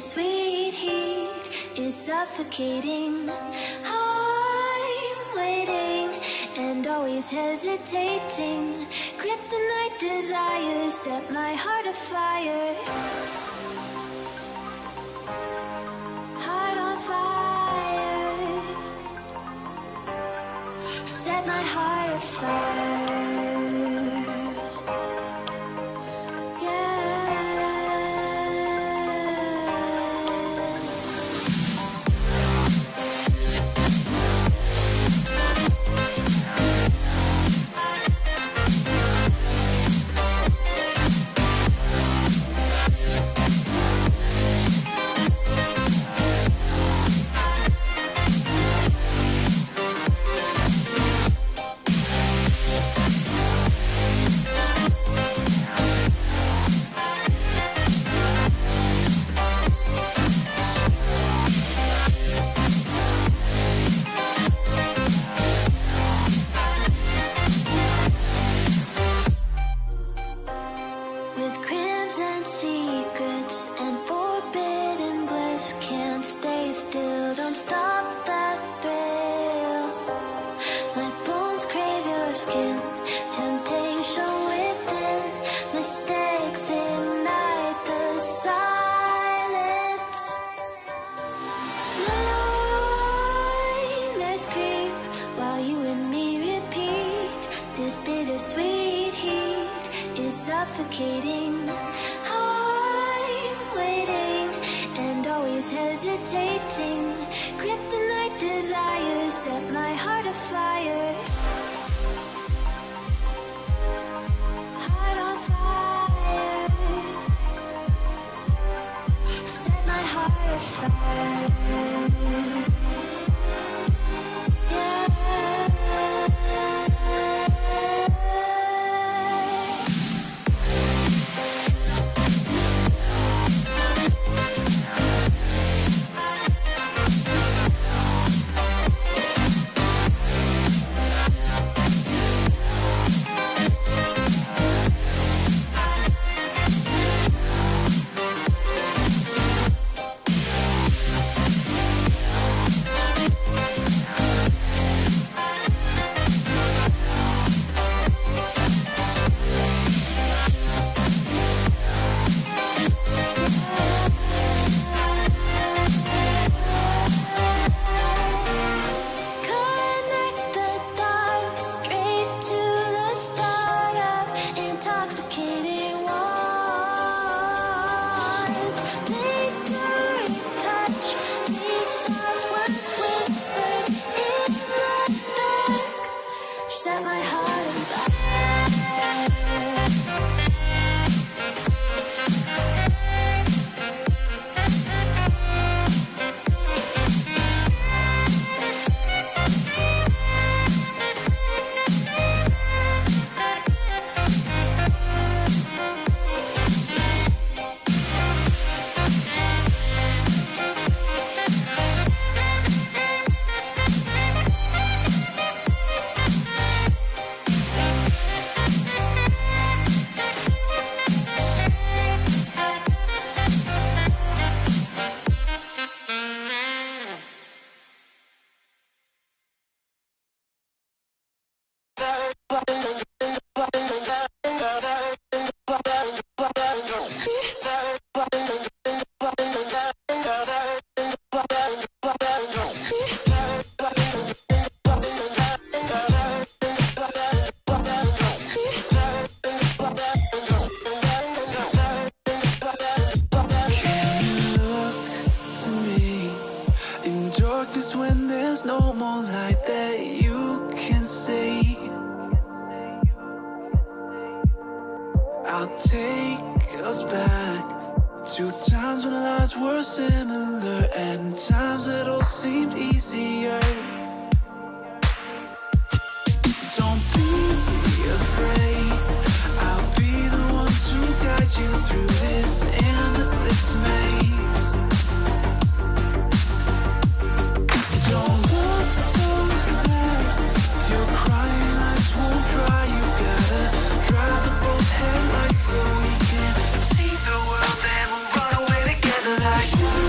bittersweet heat is suffocating. I'm waiting and always hesitating. Kryptonite desires set my heart afire. Heart on fire. Set my heart afire. Suffocating. I'm waiting and always hesitating. Kryptonite desires set my heart afire. Heart on fire. Set my heart afire. I'll take us back to times when lives were similar and times that all seemed easier. Don't be afraid, I'll be the one to guide you through this endless maze. Don't look so sad, your crying eyes won't dry. You gotta drive with both headlights so we can see the world and we'll run away together like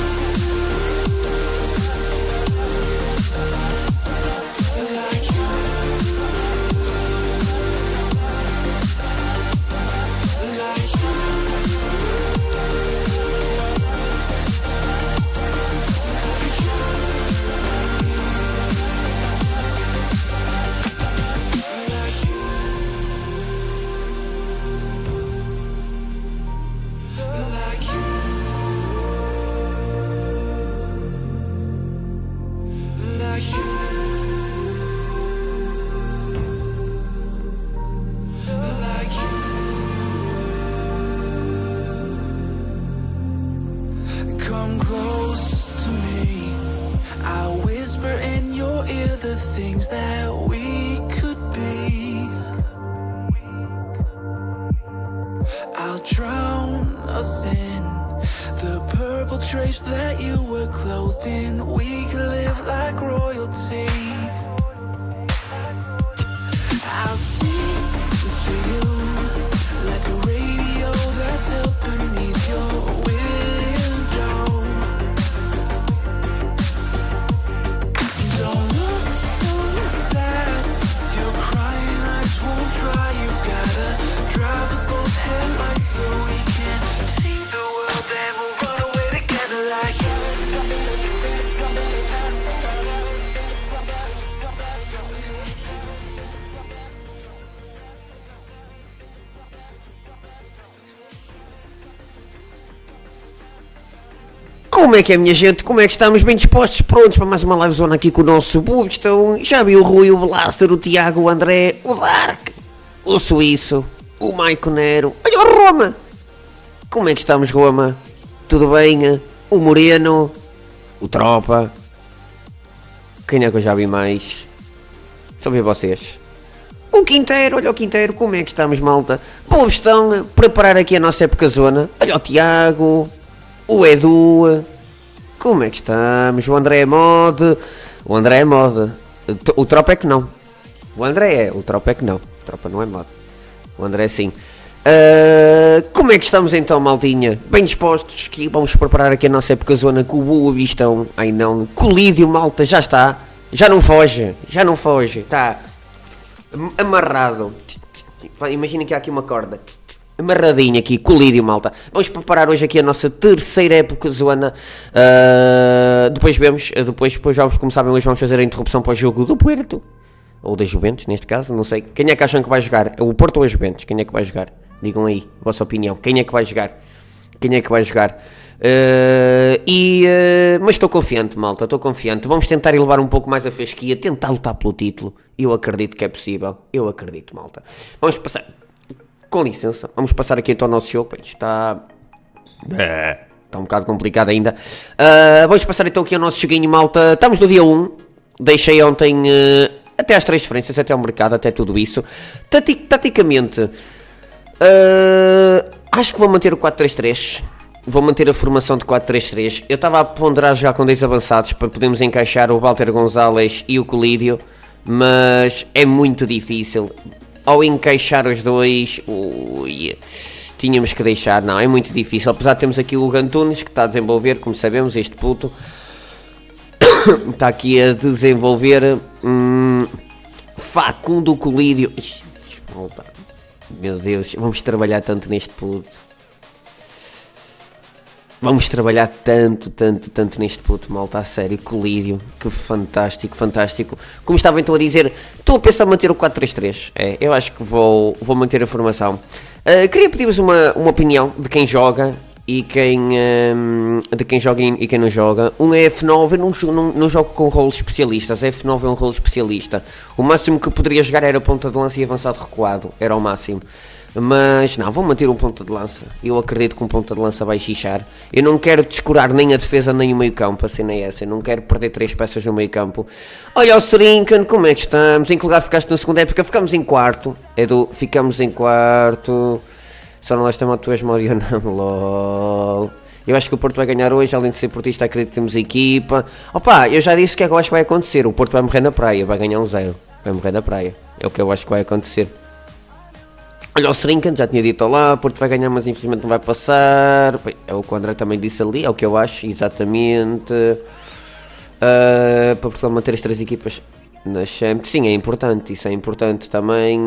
the things that we could be. I'll drown us in the purple drapes that you were clothed in. We could live like royalty. I'll sing to you like a radio that's held beneath your window. Don't look so sad, your crying eyes won't dry. You've gotta drive with both headlights so we can see the world and we'll run away together like Como é que é, minha gente? Como é que estamos? Bem dispostos, prontos para mais uma livezona aqui com o nosso Bubstone. Já viu o Rui, o Blaster, o Tiago, o André, o Dark, o Suíço, o Maico Nero. Olha o Roma! Como é que estamos, Roma? Tudo bem? O Moreno, o Tropa. Quem é que eu já vi mais? Só vi vocês. O Quinteiro, olha o Quinteiro, como é que estamos, malta? Bubstone, preparar aqui a nossa época zona. Olha o Tiago, o Edu. Como é que estamos? O André é mod. O André é mod. O Tropa é que não. O André é, o Tropa é que não. O Tropa não é mod. O André é sim. Como é que estamos então, maldinha? Bem dispostos, que vamos preparar aqui a nossa época zona com o Bubistão. Ai não, colídio, malta, já está. Já não foge, está amarrado. Imagina que há aqui uma corda amarradinho aqui, colírio, malta. Vamos preparar hoje aqui a nossa terceira época zona. Depois vamos, como sabem, hoje vamos fazer a interrupção para o jogo do Porto. Ou da Juventus, neste caso, não sei. Quem é que acham que vai jogar? É o Porto ou a Juventus? Quem é que vai jogar? Digam aí, a vossa opinião. Quem é que vai jogar? Mas estou confiante, malta, estou confiante. Vamos tentar elevar um pouco mais a fasquia, tentar lutar pelo título. Eu acredito que é possível. Eu acredito, malta. Vamos passar... Com licença, vamos passar aqui então ao nosso jogo. Está um bocado complicado ainda. Vamos passar então aqui ao nosso joguinho, malta. Estamos no dia 1. Deixei ontem até às transferências, até ao mercado, até tudo isso. Taticamente, acho que vou manter o 4-3-3. Vou manter a formação de 4-3-3. Eu estava a ponderar já com 10 avançados para podermos encaixar o Walter Gonzalez e o Colídio, mas é muito difícil. Ao encaixar os dois, tínhamos que deixar, não, é muito difícil. Apesar de termos aqui o Antunes, que está a desenvolver, como sabemos, este puto está aqui a desenvolver. Facundo Colídio. Meu Deus, vamos trabalhar tanto neste puto. Vamos trabalhar tanto neste puto, malta, a sério, Colídio, que fantástico. Como estava então a dizer, estou a pensar em manter o 4-3-3, eu acho que vou manter a formação. Queria pedir-vos uma opinião de quem joga e quem não joga. Um é F9, eu não jogo com rolos especialistas, F9 é um rolo especialista. O máximo que poderia jogar era ponta de lança e avançado recuado, era o máximo. Mas não, vou manter um ponta de lança. Eu acredito que um ponta de lança vai xixar. Eu não quero descurar nem a defesa nem o meio campo, assim nem essa. Eu não quero perder 3 peças no meio campo. Olha o Serincan, como é que estamos? Em que lugar ficaste na segunda época? Ficamos em quarto. Edu, ficamos em quarto. Só não leste a tu és Mario, não, lol. Eu acho que o Porto vai ganhar hoje, além de ser portista, acredito que temos equipa. Opa, eu já disse o que é que eu acho que vai acontecer. O Porto vai morrer na praia, vai ganhar um 0. Vai morrer na praia. É o que eu acho que vai acontecer. Olha o Serincan, já tinha dito lá, Porto vai ganhar, mas infelizmente não vai passar. É o que o André também disse ali, é o que eu acho, exatamente. Para Portugal manter as 3 equipas na Champions, sim, é importante, isso é importante também.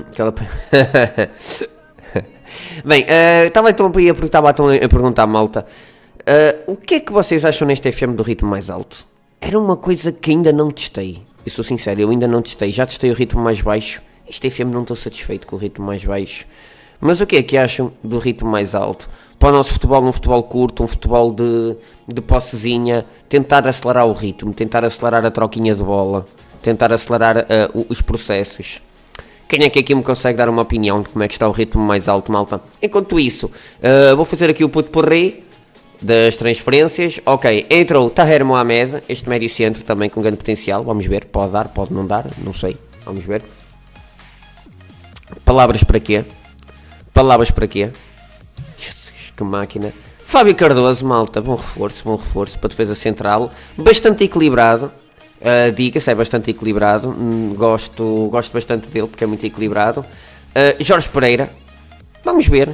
Bem, estava então a perguntar, malta, o que é que vocês acham neste FM do ritmo mais alto? Era uma coisa que ainda não testei, eu sou sincero, eu ainda não testei, já testei o ritmo mais baixo. Este FM não estou satisfeito com o ritmo mais baixo. Mas o que é que acham do ritmo mais alto? Para o nosso futebol, um futebol curto, um futebol de possezinha, tentar acelerar o ritmo, tentar acelerar a troquinha de bola, tentar acelerar os processos. Quem é que aqui me consegue dar uma opinião de como é que está o ritmo mais alto, malta? Enquanto isso, vou fazer aqui o puto porré. das transferências. Ok, entrou Taher Mohamed, este médio centro também com grande potencial. Vamos ver, pode dar, pode não dar, não sei. Vamos ver. Palavras para quê? Palavras para quê? Jesus, que máquina. Fábio Cardoso, malta, bom reforço para defesa central. Bastante equilibrado. Diga-se, é bastante equilibrado. Gosto bastante dele porque é muito equilibrado. Jorge Pereira. Vamos ver.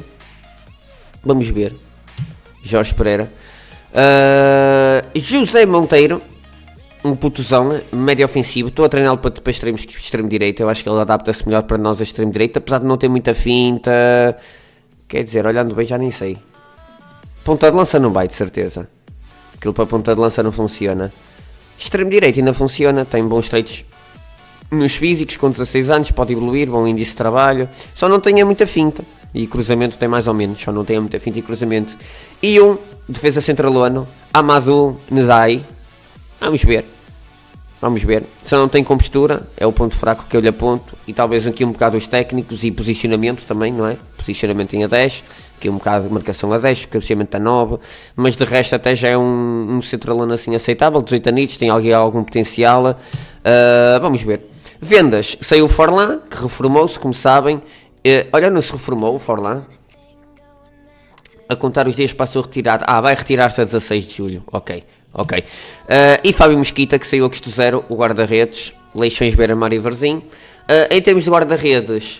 Jorge Pereira. José Monteiro. Um putozão, médio ofensivo. Estou a treiná-lo para extremo direito. Eu acho que ele adapta-se melhor para nós a extremo direito, apesar de não ter muita finta. Quer dizer, olhando bem já nem sei. Ponta de lança não vai, de certeza. Aquilo para ponta de lança não funciona. Extremo direito ainda funciona, tem bons treitos nos físicos, com 16 anos, pode evoluir, bom índice de trabalho. Só não tem muita finta. E cruzamento tem mais ou menos, só não tem muita finta e cruzamento. E um defesa centralano, Amadou Ndai. Vamos ver. Só não tem compostura, é o ponto fraco que eu lhe aponto. E talvez aqui um bocado os técnicos e posicionamento também, não é? Posicionamento em A10, aqui um bocado de marcação A10, cabeceamento a 9. Mas de resto até já é um centralano assim aceitável, 18 anos, tem algum potencial. Vamos ver. Vendas, saiu o Forlan, que reformou-se, como sabem. Olha, não se reformou o Forlan. A contar os dias passou retirado. Vai retirar-se a 16 de julho, ok. E Fábio Mesquita, que saiu a custo zero, o guarda-redes, Leixões, Beira-Mar e Varzim. Em termos de guarda-redes,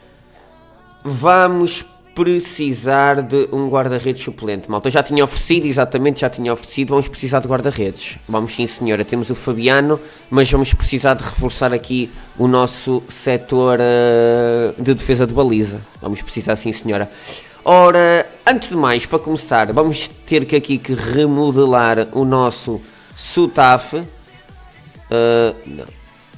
vamos precisar de um guarda-redes suplente, malta. Já tinha oferecido, vamos precisar de guarda-redes. Vamos sim, senhora, temos o Fabiano, mas vamos precisar de reforçar aqui o nosso setor de defesa de baliza. Vamos precisar, sim, senhora. Ora, antes de mais, para começar, vamos ter que remodelar o nosso SUTAF. Não.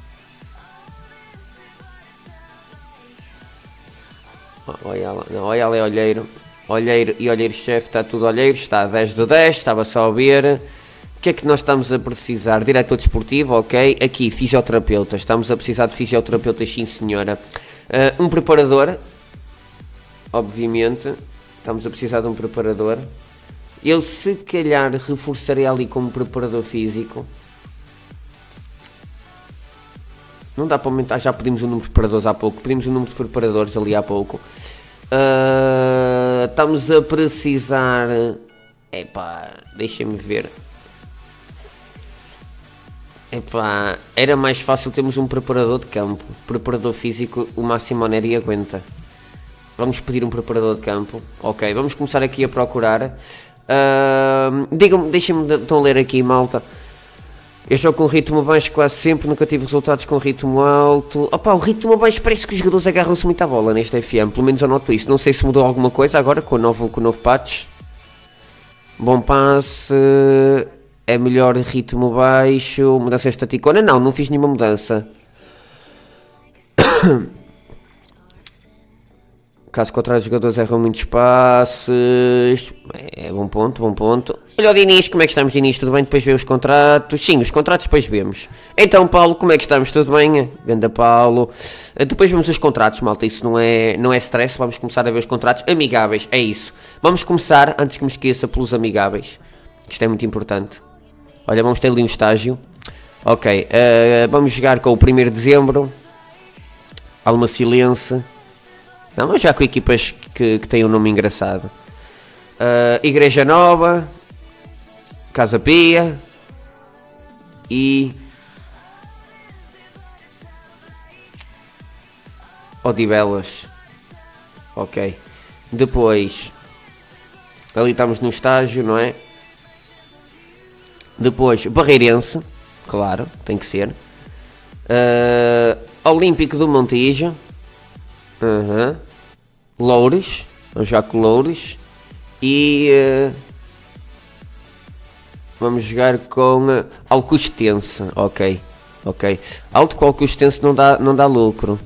Olha ali, olheiro e olheiro-chefe, está tudo olheiro, está a 10 de 10, estava só a ver. O que é que nós estamos a precisar? Diretor desportivo, ok. Aqui, fisioterapeutas, estamos a precisar de fisioterapeutas, sim senhora. Um preparador. Obviamente, estamos a precisar de um preparador. Eu se calhar reforçarei ali como preparador físico. Não dá para aumentar, já pedimos o número de preparadores há pouco. Pedimos o número de preparadores ali há pouco. Estamos a precisar... deixem-me ver. Era mais fácil termos um preparador de campo. Preparador físico, o Máximo Neri aguenta. Vamos pedir um preparador de campo. Ok, vamos começar aqui a procurar. Deixem-me então ler aqui, malta. Eu jogo com ritmo baixo quase sempre, nunca tive resultados com ritmo alto. O ritmo baixo parece que os jogadores agarram-se muito à bola neste FM, pelo menos eu noto isso. Não sei se mudou alguma coisa agora com o novo patch. Bom passe, é melhor ritmo baixo, mudança estaticona. Não fiz nenhuma mudança. Caso contrário, os jogadores erram muitos passes. É bom ponto. Olha o Diniz, como é que estamos, Diniz? Tudo bem? Depois vê os contratos. Sim, os contratos depois vemos. Então, Paulo, como é que estamos? Tudo bem? Ganda Paulo. Depois vemos os contratos, malta. Isso não é stress. Vamos começar a ver os contratos amigáveis. É isso. Vamos começar, antes que me esqueça, pelos amigáveis. Isto é muito importante. Olha, vamos ter ali um estágio. Ok. Vamos jogar com o 1º de dezembro. Almacilense. Não, mas já com equipas que têm um nome engraçado. Igreja Nova, Casa Pia e Odivelas. Ok. Depois, ali estamos no estágio, não é? Depois, Barreirense, claro, tem que ser. Olímpico do Montijo. Loures, vamos já com Loures. E vamos jogar com Alcostense. Ok. Alto com Alcostense não dá lucro.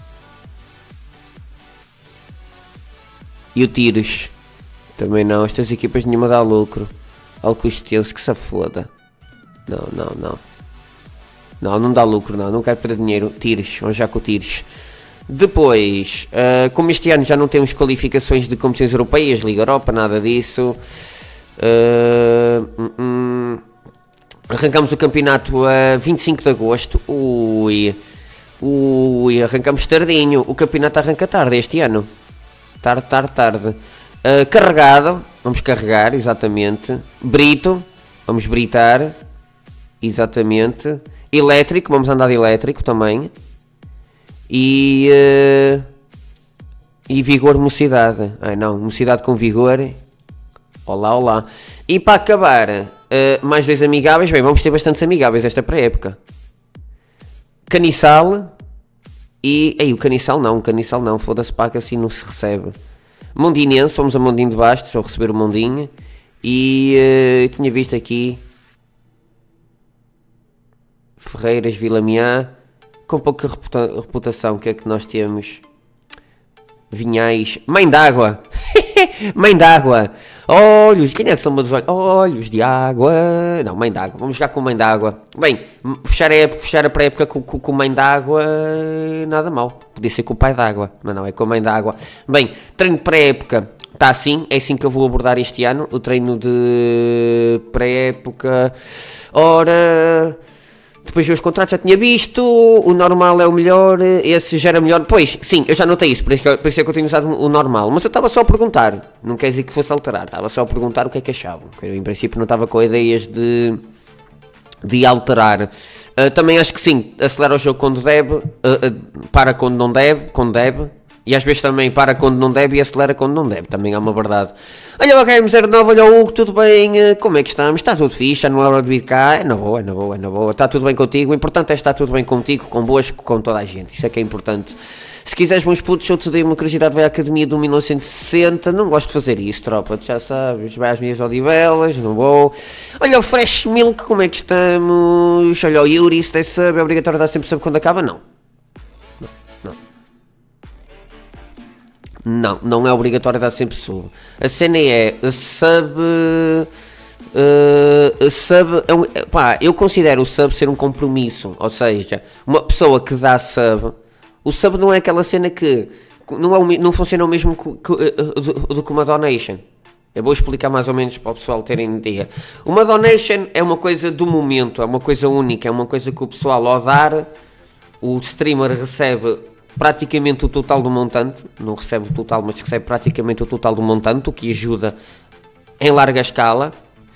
E o Tiros também não. Estas equipas nenhuma dá lucro. Alcostense, que se foda. Não dá lucro, não quero perder dinheiro. Tiros, vamos já com o Tiros. Depois, como este ano já não temos qualificações de competições europeias, Liga Europa, nada disso. Arrancamos o campeonato a 25 de agosto. Ui, arrancamos tardinho. O campeonato arranca tarde este ano. Tarde. Carregado, vamos carregar, exatamente. Brito, vamos britar, exatamente. Elétrico, vamos andar de elétrico também. E vigor, mocidade. Ai não, mocidade com vigor. Olá. E para acabar, mais 2 amigáveis. Bem, vamos ter bastantes amigáveis esta pré-época. Caniçal. E... Ei, o Caniçal não, foda-se, pá, que assim não se recebe. Mondinense, fomos a Mondinho de Bastos, ou receber o Mondinho. E tinha visto aqui Ferreiras, Vila Miá, com pouca reputação. O que é que nós temos? Vinhais, Mãe d'Água. Mãe d'Água. Olhos, quem é que se lembra dos olhos? Olhos de água. Não, Mãe d'Água, vamos jogar com Mãe d'Água. Bem, fechar a pré-época com Mãe d'Água, nada mal. Podia ser com o Pai d'Água, mas não, é com a Mãe d'Água. Bem, treino de pré-época está assim, é assim que eu vou abordar este ano. O treino de pré-época. Ora... Depois os contratos já tinha visto, o normal é o melhor, esse já era melhor. Pois, sim, eu já notei isso, por isso é que eu tenho usado o normal. Mas eu estava só a perguntar, não quer dizer que fosse alterar, estava só a perguntar o que é que achavam. Eu, em princípio, não estava com ideias de alterar. Também acho que sim, acelera o jogo quando deve, para quando não deve, e às vezes também para quando não deve e acelera quando não deve, também é uma verdade. Olha o HM09, olha o Hugo, tudo bem? Como é que estamos? Está tudo fixe, já não é hora de vir cá? É na boa, está tudo bem contigo? O importante é estar tudo bem contigo, convosco, com toda a gente, isso é que é importante. Se quiseres bons putos, eu te dei uma curiosidade, vai à Academia do 1960, não gosto de fazer isso, tropa, tu já sabes, vai às minhas odivelas, não vou. Olha o Fresh Milk, como é que estamos? Olha o Yuri, se tem sub, é obrigatório dar sempre sub quando acaba? Não é obrigatório dar sempre sub. A cena é sub. Pá, eu considero o sub ser um compromisso. Ou seja, uma pessoa que dá sub. O sub não é aquela cena que não funciona o mesmo do que uma donation. Eu vou explicar mais ou menos para o pessoal terem ideia. Uma donation é uma coisa do momento, é uma coisa única, é uma coisa que o pessoal ao dar, o streamer recebe praticamente o total do montante, não recebe o total, mas recebe praticamente o total do montante, o que ajuda em larga escala,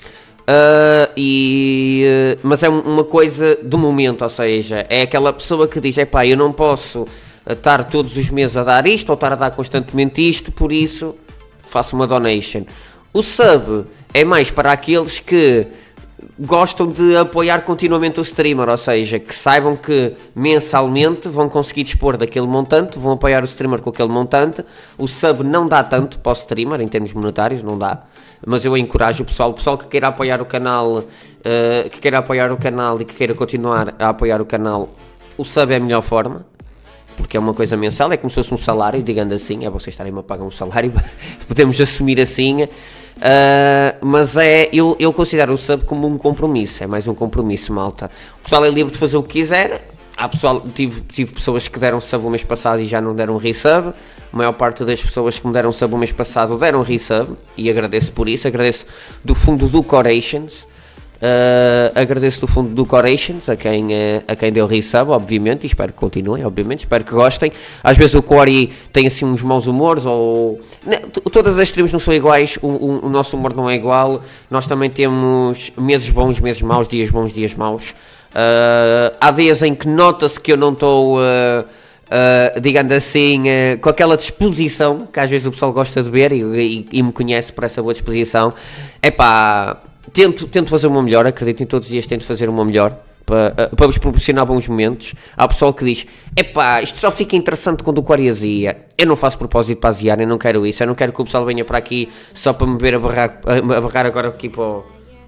mas é uma coisa do momento, ou seja, é aquela pessoa que diz, epá, eu não posso estar todos os meses a dar isto, ou estar a dar constantemente isto, por isso faço uma donation. O sub é mais para aqueles que gostam de apoiar continuamente o streamer, ou seja, que saibam que mensalmente vão conseguir dispor daquele montante, vão apoiar o streamer com aquele montante. O sub não dá tanto para o streamer em termos monetários, não dá, mas eu encorajo o pessoal que queira apoiar o canal, e que queira continuar a apoiar o canal. O sub é a melhor forma, porque é uma coisa mensal, é como se fosse um salário, digamos assim, é vocês estarem-me a pagar um salário, podemos assumir assim, mas eu considero o sub como um compromisso, é mais um compromisso, malta. O pessoal é livre de fazer o que quiser. Tive pessoas que deram sub o mês passado e já não deram resub. A maior parte das pessoas que me deram sub o mês passado deram resub, e agradeço por isso, agradeço do fundo do Corations. Agradeço do fundo do Corations a quem deu resub, obviamente, e espero que continuem, obviamente, espero que gostem. Às vezes o Corey tem assim uns maus humores, ou todas as streams não são iguais, o nosso humor não é igual, nós também temos meses bons, meses maus, dias bons, dias maus. Há dias em que nota-se que eu não estou, digamos assim, com aquela disposição que às vezes o pessoal gosta de ver e me conhece por essa boa disposição. Epá, tento fazer uma melhor, acredito, em todos os dias tento fazer uma melhor para vos proporcionar bons momentos. Há pessoal que diz, epá, isto só fica interessante quando o Corey azia. Eu não faço propósito para aziar, eu não quero isso, eu não quero que o pessoal venha para aqui só para me ver a barrar agora aqui para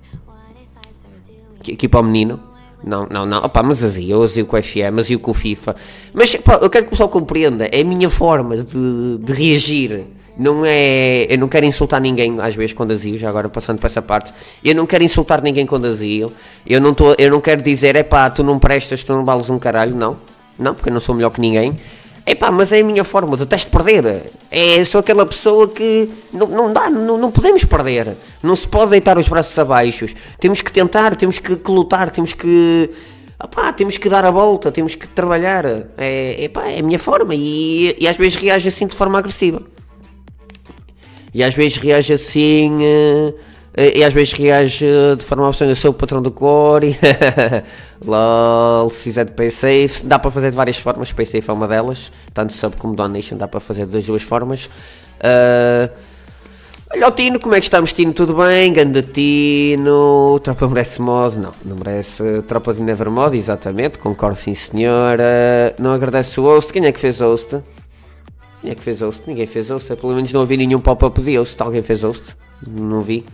o menino. Não, opá, mas eu azio com o FM, azio com o FIFA, mas pá, eu quero que o pessoal compreenda, é a minha forma de reagir, não é, eu não quero insultar ninguém às vezes quando azio, já agora passando para essa parte, eu não quero insultar ninguém quando azio, eu não quero dizer, é pá, tu não prestas, tu não vales um caralho, não, porque eu não sou melhor que ninguém, Epá, mas é a minha forma, detesto perder. Sou aquela pessoa que não dá, não podemos perder. Não se pode deitar os braços abaixo. Temos que tentar, temos que lutar, temos que dar a volta, temos que trabalhar. É a minha forma e às vezes reage assim de forma agressiva. E às vezes reage assim... E às vezes reage de forma opção, eu sou o patrão do core. LOL, se fizer de paysafe, dá para fazer de várias formas, paysafe é uma delas, tanto sub como donation, dá para fazer das duas formas. Olha o Tino, como é que estamos, Tino? Tudo bem? Ganda Tino, tropa merece mod? Não merece, tropa de never mod, exatamente, concordo sim senhora. Não agradece o host, quem é que fez host? Quem é que fez host? Ninguém fez host, pelo menos não ouvi nenhum pop-up de host, alguém fez host? Não vi.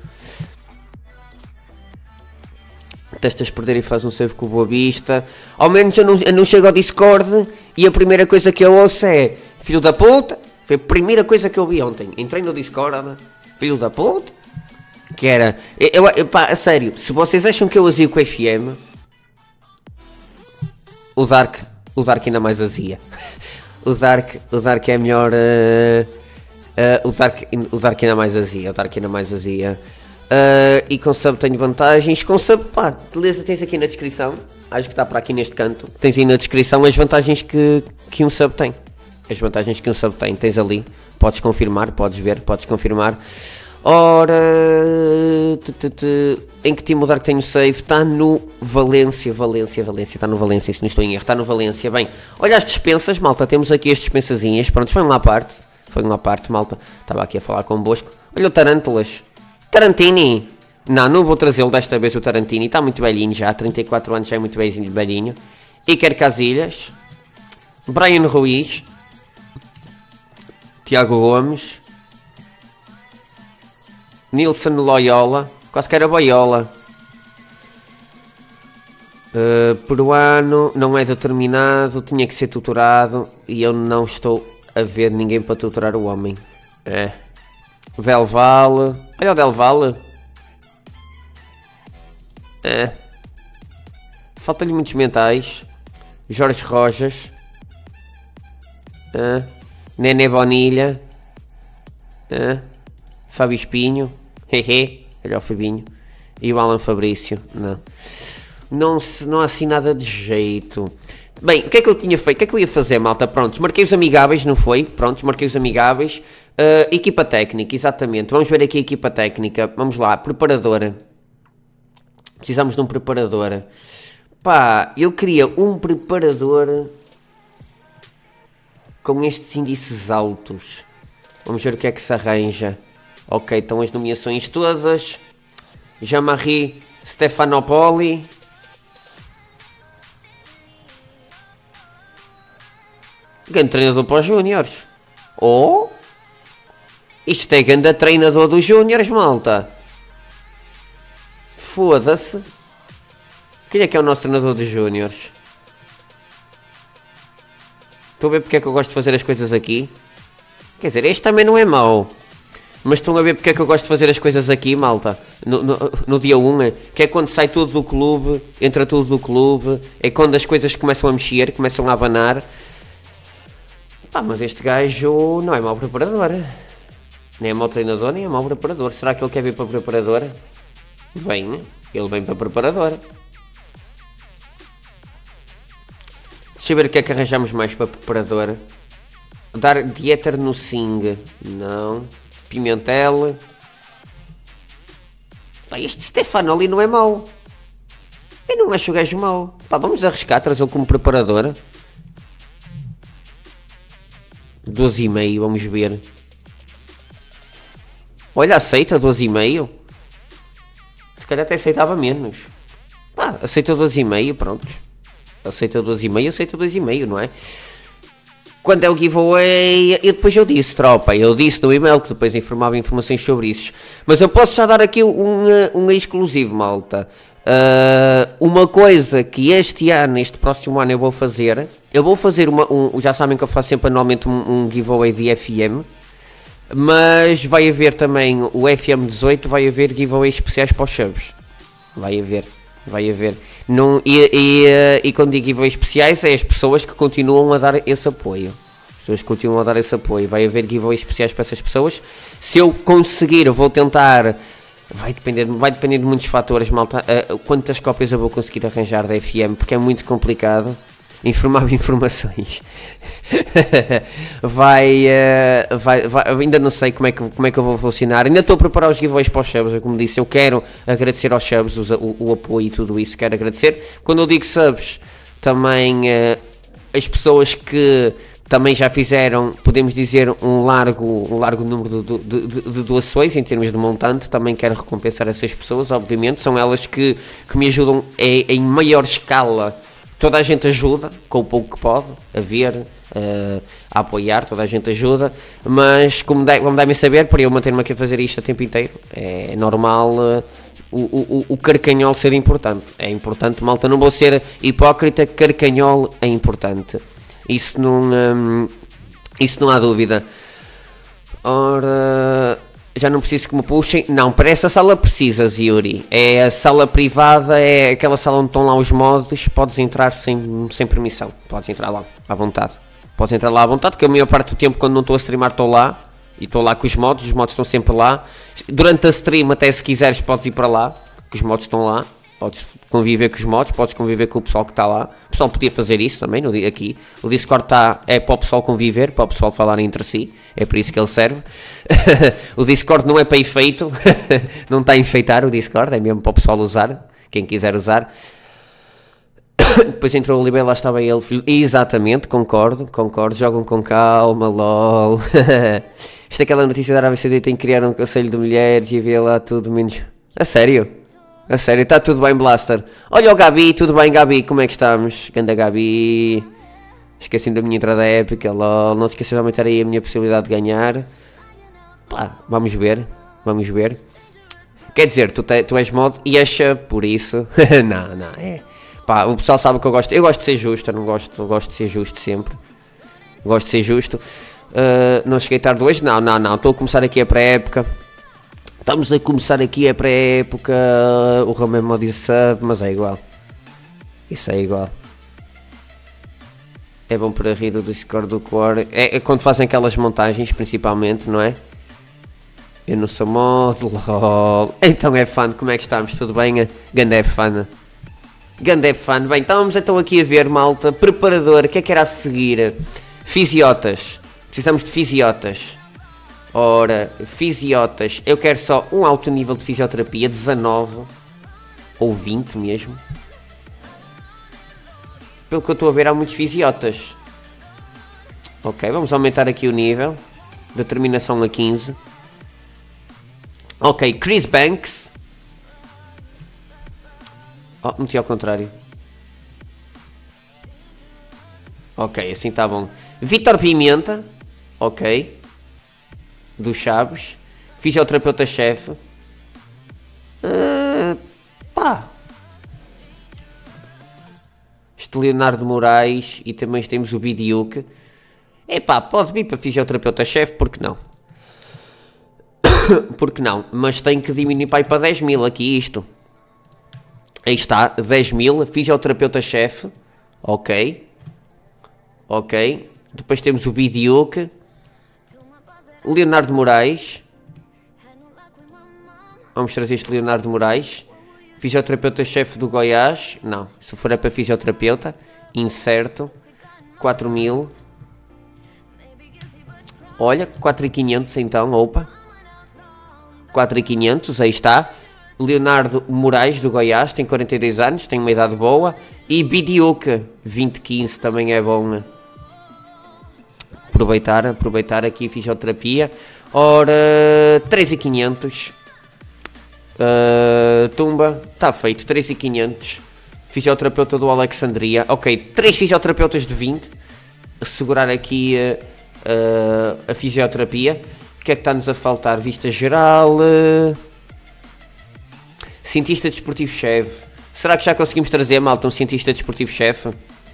Testas perder e faz um save com o Boa Vista. Ao menos eu não chego ao Discord e a primeira coisa que eu ouço é filho da puta. Foi a primeira coisa que eu vi ontem. Entrei no Discord, filho da puta. Que era, pá, a sério, se vocês acham que eu azio com o FM, o Dark ainda mais azia. O Dark é melhor. O Dark ainda mais azia. E com sub tenho vantagens. Com sub, pá, beleza, tens aqui na descrição. Acho que está para aqui neste canto. Tens aí na descrição as vantagens que um sub tem. As vantagens que um sub tem, tens ali. Podes confirmar, podes ver, podes confirmar. Ora, em que time o Dark tem o save? Está no Valência, está no Valência, se não estou em erro, está no Valência. Bem, olha as dispensas, malta, temos aqui as dispensazinhas, pronto, foi uma parte, malta, estava aqui a falar convosco. Olha o Tarântulas, Tarantini, não vou trazê-lo desta vez o Tarantini, está muito velhinho já, 34 anos já é muito velhinho. Iker Casillas, Brian Ruiz, Tiago Gomes, Nilson Loyola, quase que era Boiola. Peruano, não é determinado, tinha que ser tutorado e eu não estou a ver ninguém para tutorar o homem. O Del Valle, olha o Del Valle. Faltam-lhe muitos mentais. Jorge Rojas, Nené Bonilha, Fábio Espinho. Olha o Fabinho. E o Alan Fabrício. Não há assim nada de jeito. Bem, o que é que eu tinha feito? O que é que eu ia fazer, malta? Prontos, marquei os amigáveis, não foi? Prontos, marquei os amigáveis. Equipa técnica, exatamente. Vamos ver aqui a equipa técnica. Vamos lá, preparadora. Precisamos de um preparador. Pá, eu queria um preparador com estes índices altos. Vamos ver o que é que se arranja. Ok, estão as nomeações todas. Jean-Marie Stefanopoli. Grande treinador para os Júniores. Isto é grande treinador dos Júniores, malta. Foda-se. Quem é que é o nosso treinador dos Júniores? Estou a ver porque é que eu gosto de fazer as coisas aqui. Quer dizer, este também não é mau. Mas estão a ver porque é que eu gosto de fazer as coisas aqui, malta? No dia 1, que é quando sai tudo do clube, entra tudo do clube, é quando as coisas começam a mexer, começam a abanar. Pá, mas este gajo não é mau preparador. Nem é mau treinador, nem é mau preparador. Será que ele quer vir para preparador? Bem, ele vem para preparador. Deixa eu ver o que é que arranjamos mais para preparador. Dar Dieter no Sing. Não. Pimentel. Pá, este Stefano ali não é mau. Eu não acho o gajo mau. Pá, vamos arriscar, trazê-lo como preparador. 12,5, vamos ver. Olha, aceita 12,5. Se calhar até aceitava menos. Pá, aceita 12,5, prontos. Aceita 12,5, aceita 2,5, não é? Quando é o giveaway, depois eu disse, tropa, eu disse no e-mail que depois informava informações sobre isso. Mas eu posso já dar aqui um exclusivo, malta. Uma coisa que este ano, este próximo ano eu vou fazer já sabem que eu faço sempre anualmente um giveaway de FM. Mas vai haver também o FM 18, vai haver giveaways especiais para os subs. Vai haver. Não, e quando digo giveaways especiais é as pessoas que continuam a dar esse apoio. pessoas continuam a dar esse apoio. Vai haver giveaways especiais para essas pessoas. Se eu conseguir, eu vou tentar. Vai depender de muitos fatores, malta. Quantas cópias eu vou conseguir arranjar da FM, porque é muito complicado. Informar informações. Ainda não sei como é que eu vou funcionar. Ainda estou a preparar os giveaways para os subs. Como disse, eu quero agradecer aos subs o apoio e tudo isso. Quero agradecer. Quando eu digo subs, também as pessoas que também já fizeram, podemos dizer, um largo número de doações em termos de montante. Também quero recompensar essas pessoas, obviamente. São elas que me ajudam em maior escala. Toda a gente ajuda, com o pouco que pode, a apoiar, toda a gente ajuda, mas como devem saber, para eu manter-me aqui a fazer isto o tempo inteiro, é normal o carcanhol ser importante. É importante, malta, não vou ser hipócrita, carcanhol é importante. Isso não há dúvida. Ora... Já não preciso que me puxem. Não, para essa sala precisas, Yuri. É a sala privada, é aquela sala onde estão lá os mods. Podes entrar sem permissão. Podes entrar lá, à vontade. Podes entrar lá à vontade, que a maior parte do tempo quando não estou a streamar estou lá. E estou lá com os mods estão sempre lá. Durante a stream, até se quiseres, podes ir para lá, que os mods estão lá. Podes conviver com os mods, podes conviver com o pessoal que está lá. O pessoal podia fazer isso também, aqui. O Discord é para o pessoal conviver, para o pessoal falar entre si. É por isso que ele serve. O Discord não é para efeito. Não está a enfeitar o Discord, é mesmo para o pessoal usar. Quem quiser usar. Depois entrou o Oliveira, lá estava ele. Exatamente, concordo. Jogam com calma, lol. Isto é aquela notícia da Arábia Saudita em que criaram um conselho de mulheres e havia lá tudo menos... A sério? A sério, está tudo bem, Blaster? Olha o Gabi, tudo bem, Gabi? Como é que estamos? Ganda Gabi. Esqueci-me da minha entrada épica, lol. Não te esqueças de aumentar aí a minha possibilidade de ganhar. Pá, vamos ver. Quer dizer, tu és mod e acha por isso. Não, é. Pá, o pessoal sabe que eu gosto. Eu gosto de ser justo, eu gosto de ser justo sempre. Gosto de ser justo. Não cheguei tarde hoje? Não. Estou a começar aqui a pré-época. Estamos a começar aqui a pré-época. O Romero mod sub, mas é igual. Isso é igual. É bom para rir do Discord do Core. É quando fazem aquelas montagens, principalmente, não é? Eu não sou mod, lol. Então é fã, como é que estamos? Tudo bem? Ganda fã. Bem, estávamos então aqui a ver, malta. Preparador, o que é que era a seguir? Fisiotas. Precisamos de fisiotas. Ora, fisiotas. Eu quero só um alto nível de fisioterapia, 19 ou 20 mesmo. Pelo que eu estou a ver, há muitos fisiotas. Ok, vamos aumentar aqui o nível. Determinação a 15. Ok, Chris Banks. Oh, meti ao contrário. Ok, assim está bom. Vitor Pimenta. Ok. Do Chaves. Fisioterapeuta-chefe. Pá. Este Leonardo Moraes. E também temos o Bidiuk. Epá, pode vir para fisioterapeuta-chefe, porque não? Porque não? Mas tem que diminuir para 10 mil aqui isto. Aí está, 10 mil, fisioterapeuta-chefe. Ok. Depois temos o Bidiuk. Leonardo Moraes. Vamos trazer este Leonardo Moraes. Fisioterapeuta-chefe do Goiás. Não, se for é para fisioterapeuta. Incerto. 4 mil. Olha, 4.500 então, opa. 4.500, aí está. Leonardo Moraes do Goiás, tem 42 anos, tem uma idade boa. E Bidiuk, 2015, também é bom, né? Aproveitar aqui a fisioterapia. Ora, 3.500. Tumba, está feito, 3.500. Fisioterapeuta do Alexandria. Ok, 3 fisioterapeutas de 20. Segurar aqui a fisioterapia. O que é que está-nos a faltar? Vista geral. Cientista desportivo-chefe. Será que já conseguimos trazer, malta, um cientista desportivo-chefe?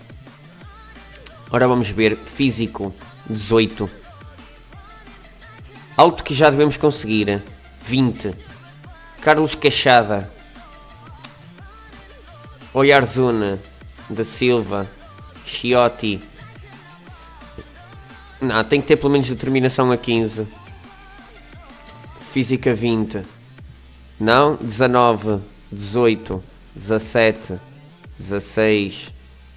Ora, vamos ver. Físico, 18. Alto que já devemos conseguir. 20. Carlos Cachada. Oyarzuna da Silva. Chiotti. Não, tem que ter pelo menos determinação a 15. Física 20. Não? 19, 18, 17, 16.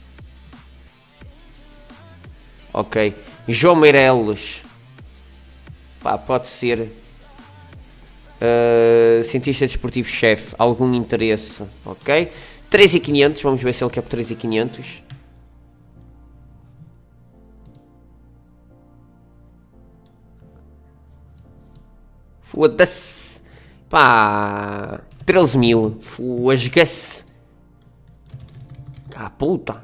Ok. João Meireles. Pá, pode ser. Cientista desportivo-chefe. Algum interesse. Ok. 3.500. Vamos ver se ele quer por 3.500. Foda-se. Pá. 13.000. Foda-se. Ah, puta.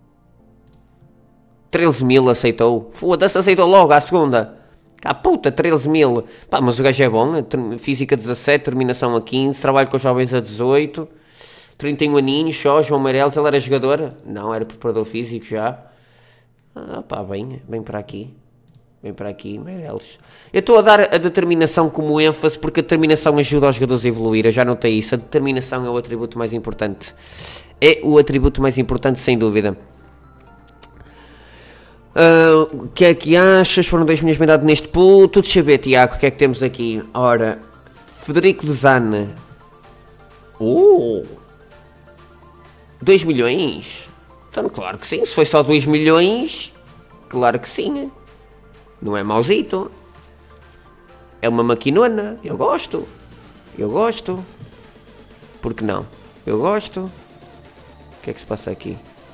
13.000 aceitou. Foda-se, aceitou logo à segunda. Ah, puta, 13.000. Pá, mas o gajo é bom. Física 17, terminação a 15. Trabalho com os jovens a 18. 31 aninhos só. João Meireles, ele era jogador? Não, era preparador físico já. Ah, pá, bem para aqui. Vem para aqui, Meireles. Eu estou a dar a determinação como ênfase porque a determinação ajuda os jogadores a evoluir. Eu já notei isso. A determinação é o atributo mais importante. É o atributo mais importante, sem dúvida. O que é que achas? Foram 2 milhões bem dados neste pool. Tu deixa ver, Tiago, o que é que temos aqui? Ora, Federico de Zana. 2 milhões? Então, claro que sim. Se foi só 2 milhões, claro que sim. Não é mauzito. É uma maquinona. Eu gosto. Por que não? Eu gosto. O que é que se passa aqui?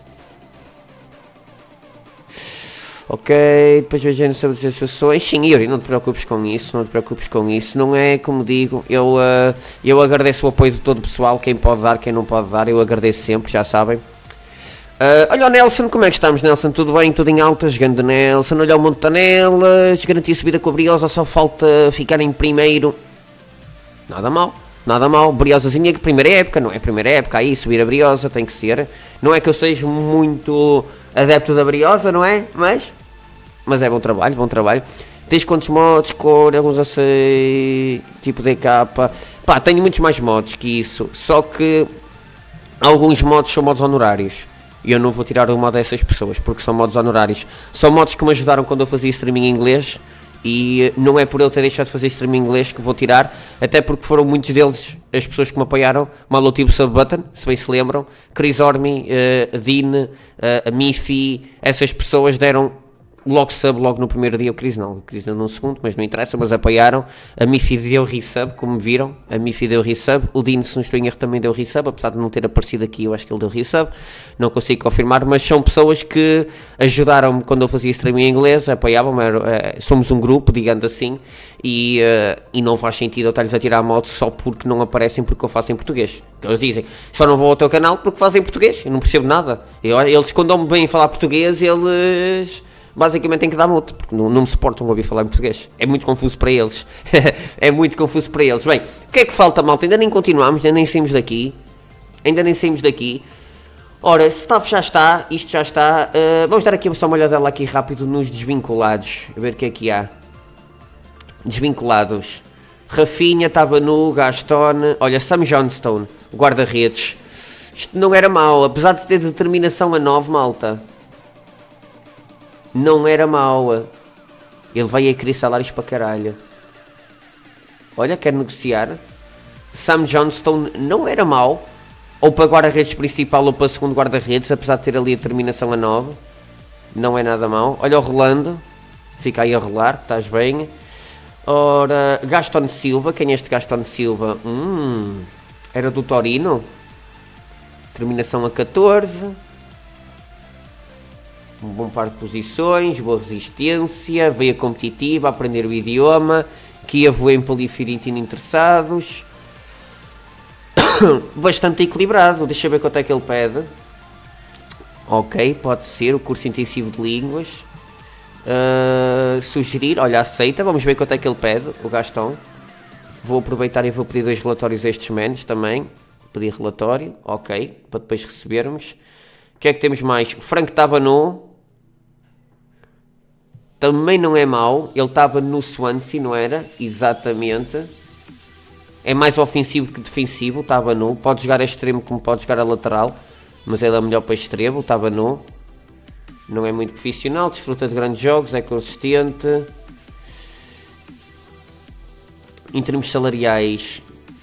Ok, depois vejo sobre as associações. Sim, Yuri, não te preocupes com isso. Não é como digo, eu agradeço o apoio de todo o pessoal. Quem pode dar, quem não pode dar, eu agradeço sempre, já sabem. Olha o Nelson, como é que estamos, Nelson? Tudo bem? Tudo em altas? Grande Nelson. Olha o Montanelas, garantia subida com a Briosa, só falta ficar em primeiro. Nada mal. Briosazinha, que primeira época, não é primeira época, aí subir a Briosa tem que ser. Não é que eu seja muito adepto da Briosa, não é? Mas é bom trabalho. Tens quantos modos? Cor, alguns eu sei, tipo DK. Pá, tenho muitos mais modos que isso, só que alguns modos são modos honorários. E eu não vou tirar o modo a essas pessoas, porque são modos honorários. São modos que me ajudaram quando eu fazia streaming em inglês. E não é por eu ter deixado de fazer streaming em inglês que vou tirar, até porque foram muitos deles as pessoas que me apoiaram. Mal eu tive o Subbutton, se bem se lembram. Chris Orme, Dean, a Miffy, essas pessoas deram logo sub, logo no primeiro dia. O Chris não no segundo, mas não interessa, mas apoiaram. A Miffy deu resub, como viram. A Miffy deu resub. O Dean, se não estou em erro, também deu resub, apesar de não ter aparecido aqui, eu acho que ele deu resub. Não consigo confirmar, mas são pessoas que ajudaram-me quando eu fazia streaming em inglês, apoiavam-me. Somos um grupo, digamos assim, e não faz sentido eu estar-lhes a tirar a moto só porque não aparecem porque eu faço em português. Que eles dizem, só não vou ao teu canal porque fazem em português. Eu não percebo nada. Eles, quando dão-me bem a falar português, eles basicamente têm que dar multa, porque não me suportam ouvir falar em português. É muito confuso para eles. Bem, o que é que falta, malta? Ainda nem continuamos, ainda nem saímos daqui. Ora, staff já está, isto já está. Vamos dar aqui só uma olhadela aqui rápido nos desvinculados. A ver o que é que há. Desvinculados. Rafinha, Tabanu, Gaston. Olha, Sam Johnstone, guarda-redes. Isto não era mau, apesar de ter determinação a 9, malta. Não era mau. Ele vai a querer salários para caralho. Olha, quer negociar. Sam Johnstone não era mau. Ou para guarda-redes principal ou para segundo guarda-redes, apesar de ter ali a terminação a 9. Não é nada mau. Olha o Rolando. Fica aí a rolar, estás bem. Ora, Gaston Silva. Quem é este Gaston Silva? Era do Torino. Terminação a 14. Um bom par de posições, boa resistência, veia competitiva, aprender o idioma, Kiev em Polifiorentino interessados. Bastante equilibrado, deixa eu ver quanto é que ele pede. Ok, pode ser, o curso intensivo de línguas. Sugerir, olha, aceita, vamos ver quanto é que ele pede, o Gaston. Vou aproveitar e vou pedir 2 relatórios a estes menos também. Pedir relatório, ok, para depois recebermos. O que é que temos mais? Frank Tabanu. Também não é mau. Ele estava no Swansea, não era? Exatamente. É mais ofensivo que defensivo. Tabanu. Pode jogar a extremo como pode jogar a lateral. Mas ele é melhor para extremo. Tabanu. Não é muito profissional, desfruta de grandes jogos, é consistente. Em termos salariais,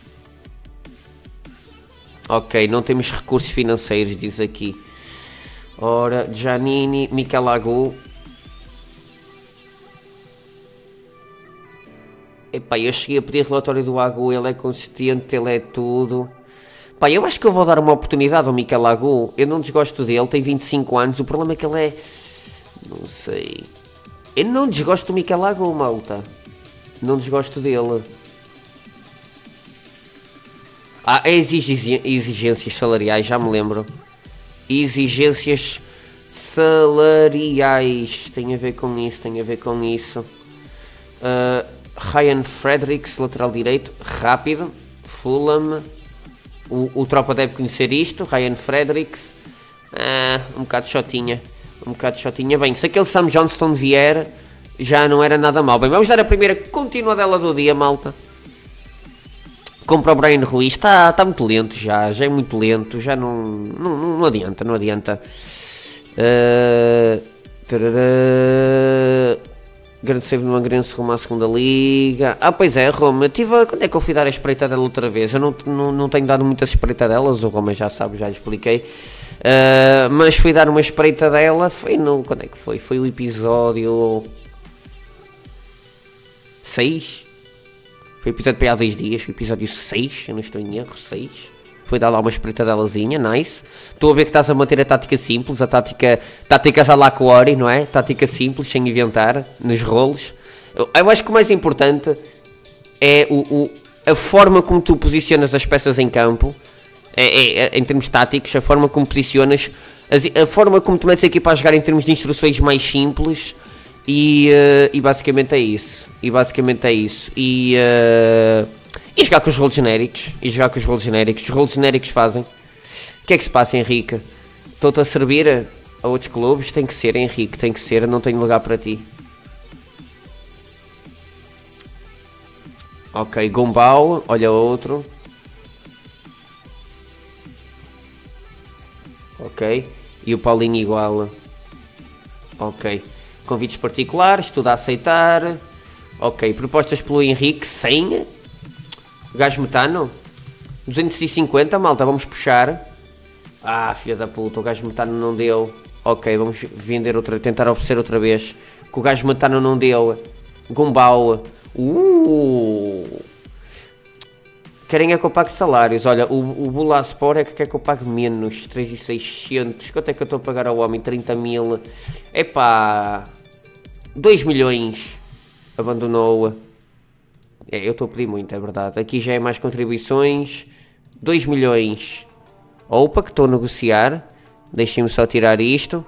ok, não temos recursos financeiros, diz aqui. Ora, Giannini, Mikel Agu. Epá, eu cheguei a pedir relatório do Agu, ele é consistente, ele é tudo. Pá, eu acho que eu vou dar uma oportunidade ao Mikel Agu. Eu não desgosto dele, tem 25 anos, o problema é que ele é... Não sei... Eu não desgosto do Mikel Agu, malta. Não desgosto dele. Ah, exigências salariais, já me lembro. Exigências salariais. Tem a ver com isso, tem a ver com isso. Ryan Fredericks, lateral direito, rápido. Fulham. O Tropa deve conhecer isto. Ryan Fredericks. Um bocado chotinha. Um bocado chotinha. Bem, se aquele Sam Johnston vier, já não era nada mal. Bem, vamos dar a primeira continuadela do dia, malta. Compra o Brian Ruiz, está muito lento já é muito lento, já não adianta, não adianta. Grande save no Angrense rumo à segunda liga. Ah, pois é, Roma, quando é que eu fui dar a espreitadela outra vez? Eu não tenho dado muitas espreitadelas, o Roma já sabe, já lhe expliquei. Mas fui dar uma espreitadela, foi no... Quando é que foi? Foi o episódio 6? Foi o episódio para há 2 dias, foi o episódio 6, eu não estou em erro, 6. Foi dar lá uma espreitadelazinha, nice. Estou a ver que estás a manter a tática simples, a táticas à la Quarry, não é? Tática simples, sem inventar, nos rolos. Eu acho que o mais importante é a forma como tu posicionas as peças em campo, em termos táticos, a forma como posicionas, a forma como tu metes a equipa a jogar em termos de instruções mais simples. E basicamente é isso. E jogar com os rolos genéricos. Os rolos genéricos fazem. O que é que se passa, Henrique? Estou-te a servir a outros clubes? Tem que ser, Henrique, tem que ser. Eu não tenho lugar para ti. Ok, Gumbau. Olha outro. Ok. E o Paulinho igual. Ok. Convites particulares, tudo a aceitar. Ok, propostas pelo Henrique, 100. Gás metano 250, malta, vamos puxar. Ah, filha da puta, o gás metano não deu. Ok, vamos vender tentar oferecer outra vez. Que o gás metano não deu. Gumbau. Querem é que eu pague salários. Olha, o Bulaspor é que quer que eu pague menos. 3.600. Quanto é que eu estou a pagar ao homem? 30 mil. Epá. 2 milhões. Abandonou. Eu estou a pedir muito, é verdade. Aqui já é mais contribuições. 2 milhões. Opa, que estou a negociar. Deixem-me só tirar isto.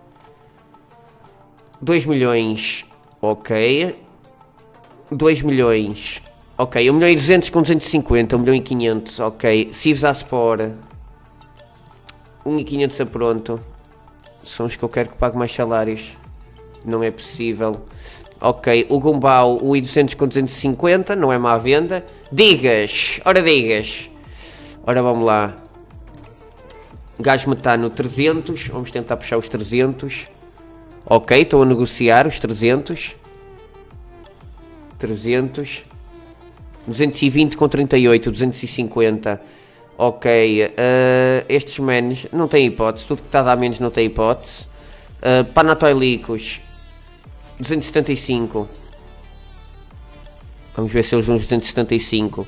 2 milhões. Ok. 2 milhões. Ok, 1.200.000 com 250, 1.500.000, ok. Sivsaspor, 1.500 a pronto. São os que eu quero que pague mais salários. Não é possível. Ok, o Gumbau, 1.200 com 250, não é má venda. Digas, ora vamos lá. Gás metano 300, vamos tentar puxar os 300. Ok, estou a negociar os 300. 220 com 38, 250. Ok, estes menos não tem hipótese. Tudo que está a dar menos não tem hipótese. Panatoilicos 275. Vamos ver se eles dão uns 275.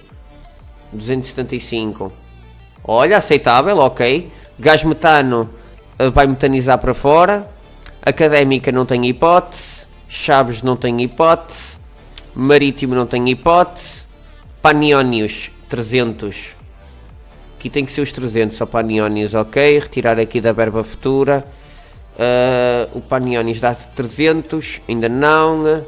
275. Olha, aceitável, ok. Gás metano vai metanizar para fora. Académica não tem hipótese. Chaves não tem hipótese. Marítimo não tem hipótese. Panionios 300. Aqui tem que ser os 300 só Panionios, ok. Retirar aqui da verba futura. O Panionios dá 300. Ainda não.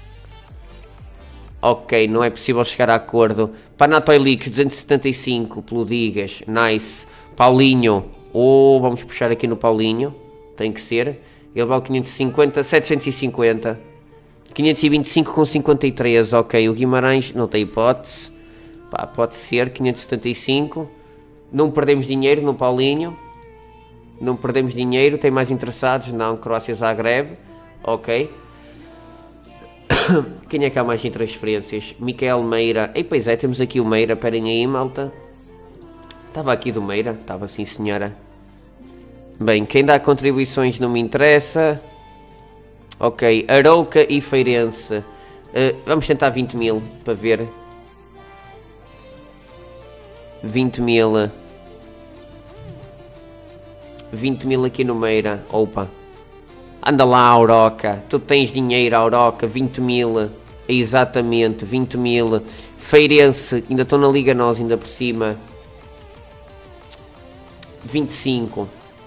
Ok, não é possível chegar a acordo. Panatoilicos 275 pelo Digas. Nice. Paulinho. Vamos puxar aqui no Paulinho. Tem que ser. Ele vale 550, 750. 525 com 53, ok. O Guimarães não tem hipótese. Pá, pode ser 575. Não perdemos dinheiro no Paulinho. Não perdemos dinheiro, tem mais interessados? Não, Croácia Zagreb, ok. Quem é que há mais em transferências? Miquel Meira, ei, pois é, temos aqui o Meira, esperem aí, malta. Estava aqui do Meira, estava sim senhora. Bem, quem dá contribuições não me interessa. Ok, Arouca e Feirense. Vamos tentar 20 mil, para ver. 20 mil. 20 mil aqui no Meira. Opa. Anda lá, Arouca. Tu tens dinheiro, Arouca. 20 mil. Exatamente, 20 mil. Feirense, ainda estou na Liga Nós, ainda por cima. 25.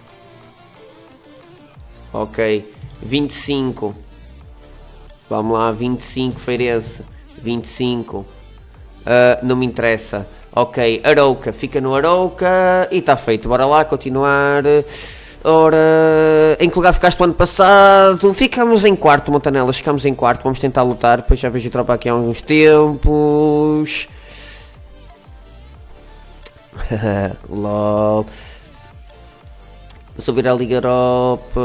Ok. 25. Vamos lá, 25, Feirense. 25. Não me interessa. Ok, Arouca, fica no Arouca. E está feito, bora lá, continuar. Ora, em que lugar ficaste o ano passado? Ficámos em quarto, Montanelas, ficámos em quarto. Vamos tentar lutar, depois já vejo a tropa aqui há uns tempos. LOL. Subir à Liga Europa.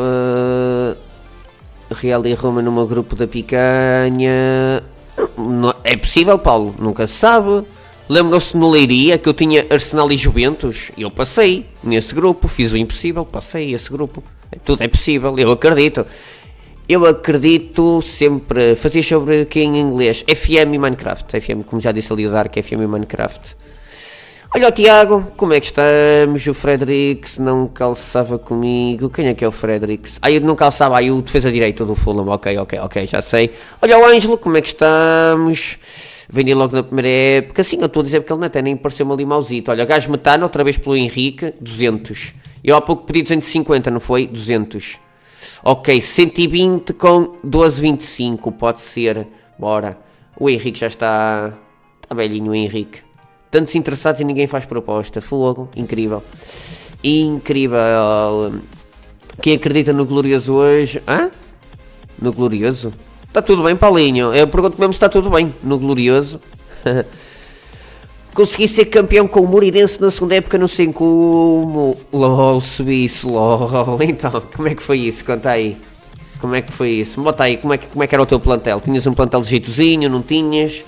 Real e Roma no meu grupo da picanha. Não, é possível, Paulo, nunca se sabe. Lembram-se no Leiria que eu tinha Arsenal e Juventus? Eu passei nesse grupo, fiz o impossível, passei esse grupo. Tudo é possível, eu acredito. Eu acredito sempre. Fazia sobre que em inglês? FM e Minecraft. FM, como já disse ali o Dark, FM e Minecraft. Olha o Tiago, como é que estamos? O Fredericks não calçava comigo. Quem é que é o Fredericks? Eu não calçava, aí o defesa direito do Fulham. Ok, já sei. Olha o Ângelo, como é que estamos? Vendi logo na primeira época. Sim, eu estou a dizer porque ele até nem pareceu-me ali mauzito. Olha, gás metano, outra vez pelo Henrique, 200. Eu há pouco pedi 250, não foi? 200. Ok, 120 com 12,25, pode ser. Bora. O Henrique já está... Está velhinho o Henrique. Tantos interessados e ninguém faz proposta. Fogo, incrível. Incrível. Quem acredita no Glorioso hoje? Hã? No Glorioso? Está tudo bem, Paulinho? Eu pergunto mesmo se está tudo bem no Glorioso. Consegui ser campeão com o Moreirense na segunda época, não sei como. LOL, subi isso, LOL. Então, como é que foi isso? Conta aí. Como é que foi isso? Bota aí, como é que era o teu plantel? Tinhas um plantel de jeitozinho, não tinhas?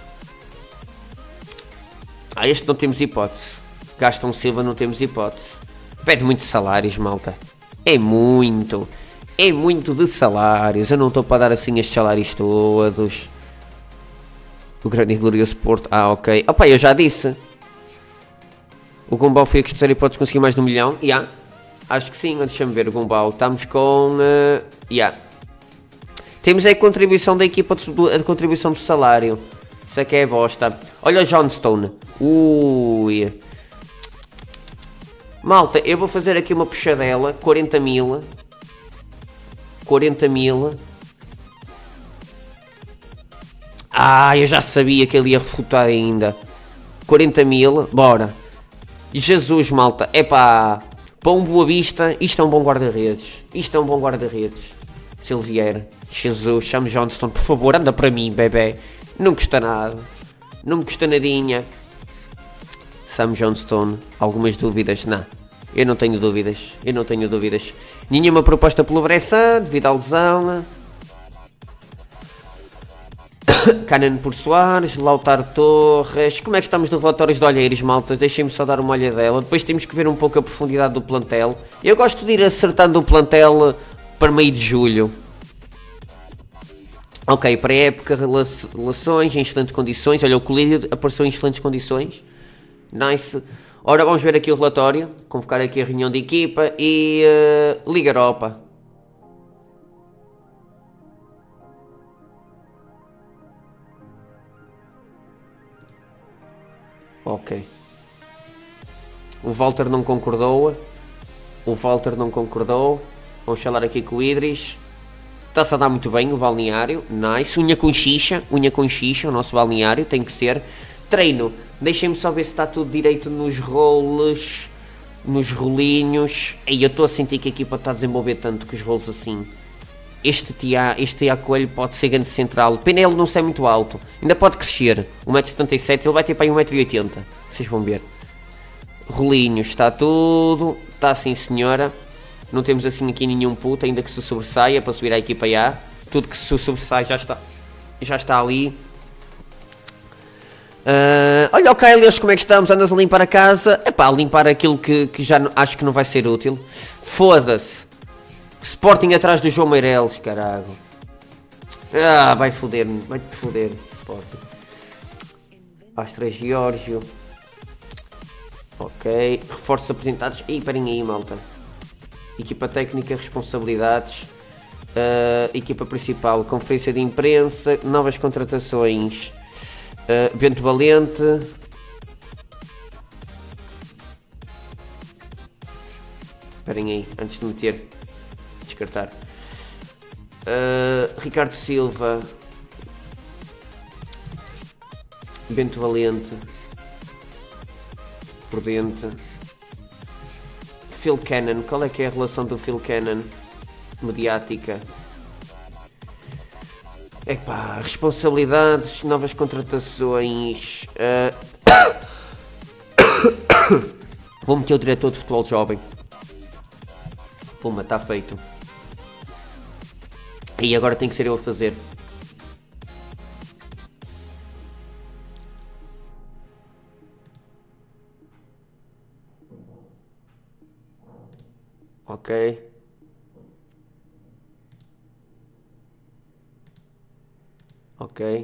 Este não temos hipótese. Gastão Silva não temos hipótese. Pede muitos salários, malta. É muito de salários. Eu não estou para dar assim estes salários todos. O grande e glorioso Porto. Ok. Opa, eu já disse. O Gumbau foi a que terceira hipótese conseguir mais de 1 milhão. Acho que sim. Deixa-me ver o Gumbau. Estamos com... Temos aí a contribuição da equipa, a contribuição do salário. Isso aqui é bosta. Olha o Johnstone. Ui. Malta, eu vou fazer aqui uma puxadela. 40 mil. 40 mil. Eu já sabia que ele ia refutar ainda. 40 mil. Bora. Jesus, malta. Epá. Para um Boa Vista, isto é um bom guarda-redes. Isto é um bom guarda-redes. Se ele vier. Jesus, chame Johnstone, por favor, anda para mim, bebê. Não custa nada. Não me custa nadinha. Sam Johnstone. Algumas dúvidas? Não. Eu não tenho dúvidas. Eu não tenho dúvidas. Nenhuma proposta pelo Bressan, devido à lesão. Canan por Soares, Lautaro Torres. Como é que estamos nos relatórios de Olheiros, malta? Deixem-me só dar uma olhadela. Depois temos que ver um pouco a profundidade do plantel. Eu gosto de ir acertando o plantel para meio de julho. Ok, para a época, relações em excelentes condições. Olha, o Colírio apareceu em excelentes condições. Nice. Ora, vamos ver aqui o relatório. Convocar aqui a reunião de equipa e Liga Europa. Ok. O Walter não concordou. Vamos falar aqui com o Idris. Está-se a dar muito bem o balneário. Nice. Unha com xixa, o nosso balneário tem que ser. Treino. Deixem-me só ver se está tudo direito nos rolos, nos rolinhos. E eu estou a sentir que a equipa está a desenvolver tanto que os rolos assim. Este Tiago Coelho pode ser grande central. Pena ele não ser muito alto. Ainda pode crescer. 1,77m, ele vai ter para aí 1,80m. Vocês vão ver. Rolinhos, está tudo. Está sim, senhora. Não temos assim aqui nenhum puto, ainda que se sobressaia para subir à equipa A. Tudo que se sobressai já está ali. Olha o Kylios, como é que estamos? Andas a limpar a casa? Epá, a limpar aquilo que já acho que não vai ser útil. Foda-se. Sporting atrás do João Meireles, caralho. Vai foder-me, vai-te foder, Sporting. Astra Giorgio. Ok, reforços apresentados. Ih, parem aí, malta. Equipa técnica, responsabilidades. Equipa principal, conferência de imprensa, novas contratações. Bento Valente. Esperem aí, antes de meter. Descartar. Ricardo Silva. Bento Valente. Prudente. Phil Cannon. Qual é que é a relação do Phil Cannon? Mediática. Epá, responsabilidades, novas contratações. Vou meter o diretor de futebol jovem. Puma, está feito. E agora tem que ser eu a fazer. Ok. Ok.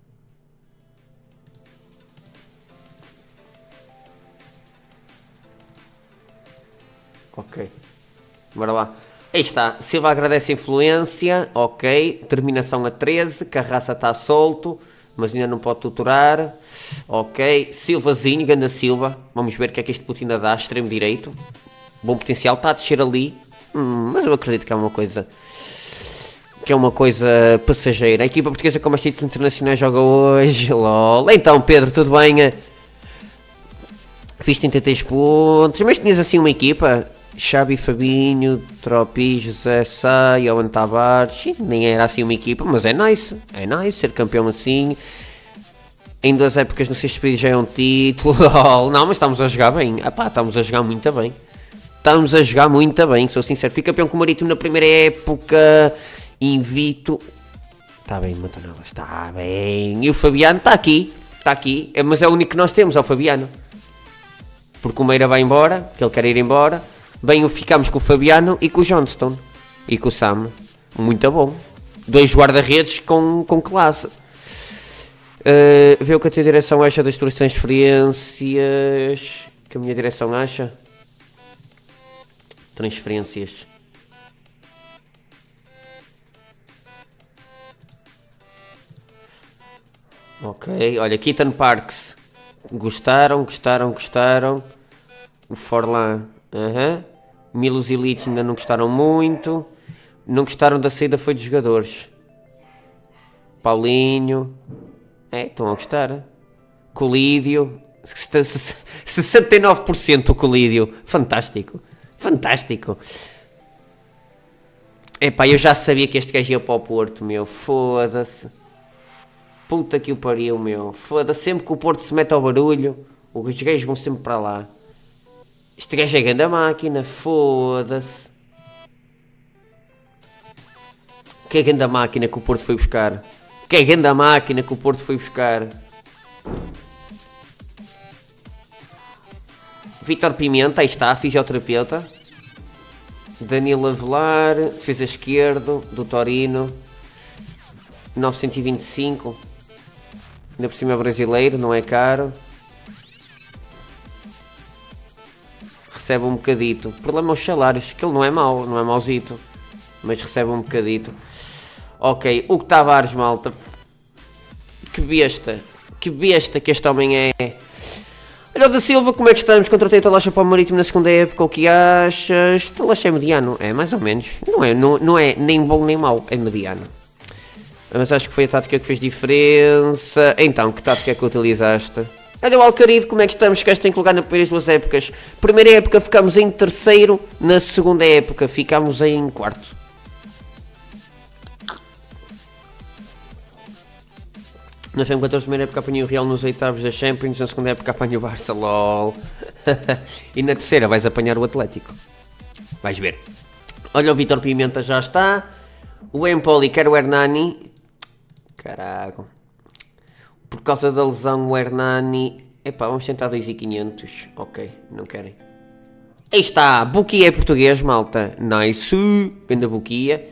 Ok. Bora lá. Aí está. Silva agradece a influência. Ok. Terminação a 13. Carraça está solto, mas ainda não pode tutorar. Ok. Silvazinho, ganda Silva. Vamos ver o que é que este Putin dá. Extremo direito. Bom potencial. Está a descer ali. Mas eu acredito que é uma coisa... que é uma coisa passageira. A equipa portuguesa com mais títulos internacionais joga hoje. LOL. Então, Pedro, tudo bem? Fiz 33 pontos. Mas tinhas assim uma equipa? Xabi, Fabinho, Tropi, José Sá, Johan Tavares. Nem era assim uma equipa, mas é nice. É nice ser campeão assim. Em 2 épocas, não sei se já é um título. LOL. Não, mas estamos a jogar bem. Epá, estamos a jogar muito bem. Estamos a jogar muito bem, sou sincero. Fui campeão com o Marítimo na primeira época. Invito. Está bem, Matonelas, está bem. E o Fabiano está aqui, mas é o único que nós temos, é o Fabiano. Porque o Meira vai embora, que ele quer ir embora. Bem, ficamos com o Fabiano e com o Johnston. E com o Sam. Muito bom. 2 guarda-redes com classe. Vê o que a tua direção acha das tuas transferências. Que a minha direção acha. Transferências. Ok, olha, Keaton Parks. Gostaram. O Forlan. Milos Elites ainda não gostaram muito. Não gostaram da saída foi dos jogadores. Paulinho. Estão a gostar. Colídio. 69% o Colídio. Fantástico. Epá, eu já sabia que este gajo ia para o Porto, meu. Foda-se. Puta que o pariu, meu. Foda-se, sempre que o Porto se mete ao barulho, os gajos vão sempre para lá. Este gajo é grande máquina, foda-se. Que é grande máquina que o Porto foi buscar. Vítor Pimenta, aí está, fisioterapeuta. Danilo Avelar, defesa esquerdo, do Torino. 925. Ainda por cima é brasileiro, não é caro. Recebe um bocadito. O problema é os salários, que ele não é mau, não é mauzito. Mas recebe um bocadito. Ok, Hugo Tavares, malta. Que besta que este homem é. Olha o da Silva, como é que estamos? Contratei o Talacha para o Marítimo na segunda época, o que achas? Talacha é mediano, é mais ou menos. Não é nem bom nem mau, é mediano. Mas acho que foi a tática que fez diferença. Então, que tática é que utilizaste? Olha o Alcarido, como é que estamos? Que tem que lugar nas primeiras 2 épocas. Primeira época ficamos em 3º, na segunda época ficamos em 4º. Na FM14, primeira época apanhei o Real nos 8º da Champions, na segunda época apanhei o Barça, LOL. E na terceira vais apanhar o Atlético. Vais ver. Olha, o Vitor Pimenta já está. O Empoli quer o Hernani. Caraca. Por causa da lesão, o Hernani... Epá, vamos tentar 2.500. Ok, não querem. Aí está, Buquia é português, malta. Nice. Ganda Buquia.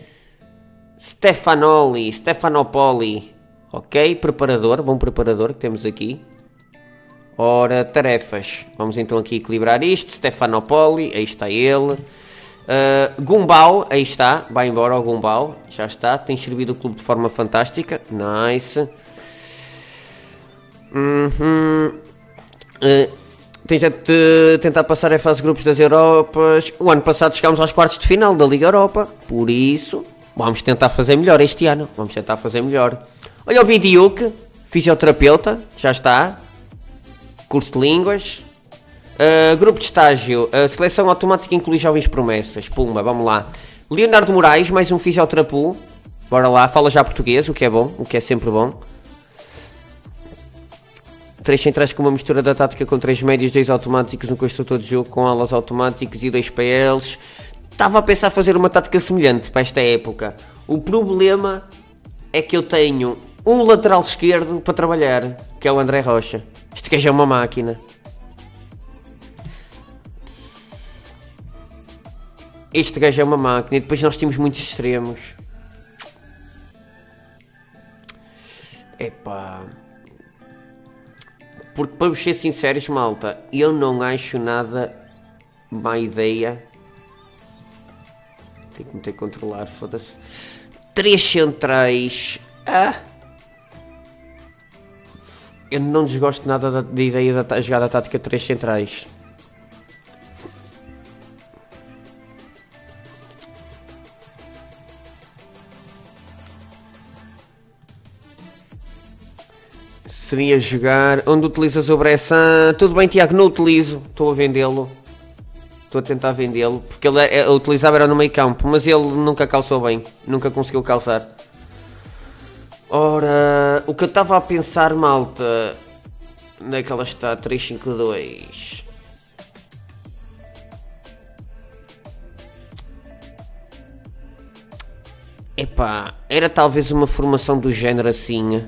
Stefanopoli. Ok, preparador, bom preparador que temos aqui. Ora, tarefas. Vamos então aqui equilibrar isto. Stefanopoli, aí está ele. Gumbau, aí está. Vai embora o Gumbau, já está. Tem servido o clube de forma fantástica. Nice. Tens de tentar passar a fase de grupos das Europas. O ano passado chegámos aos quartos de final da Liga Europa. Por isso, vamos tentar fazer melhor este ano. Vamos tentar fazer melhor. Olha o Bidiuk, fisioterapeuta, já está. Curso de línguas. Grupo de estágio. Seleção automática inclui jovens promessas. Pumba, vamos lá. Leonardo Moraes, mais um fisioterapeuta. Bora lá, fala já português, o que é bom, o que é sempre bom. 3 centrais com uma mistura da tática com 3 médios, 2 automáticos, um construtor de jogo com alas automáticos e 2 PLs. Estava a pensar fazer uma tática semelhante para esta época. O problema é que eu tenho um lateral esquerdo para trabalhar, que é o André Rocha. Este gajo é uma máquina. Este gajo é uma máquina. E depois nós temos muitos extremos. Epá... Porque, para vos ser sinceros, malta, eu não acho nada má ideia. Tenho que meter controlar, foda-se. 3 centrais. Eu não desgosto nada da ideia da jogada tática 3 centrais. Seria jogar... Onde utilizas o Bressan? Tudo bem, Tiago, não utilizo. Estou a vendê-lo. Estou a tentar vendê-lo. Porque ele utilizava era no meio campo. Mas ele nunca calçou bem. Nunca conseguiu calçar. Ora... O que eu estava a pensar, malta... Onde é que ela está? 3-5-2. Epá... Era talvez uma formação do género assim...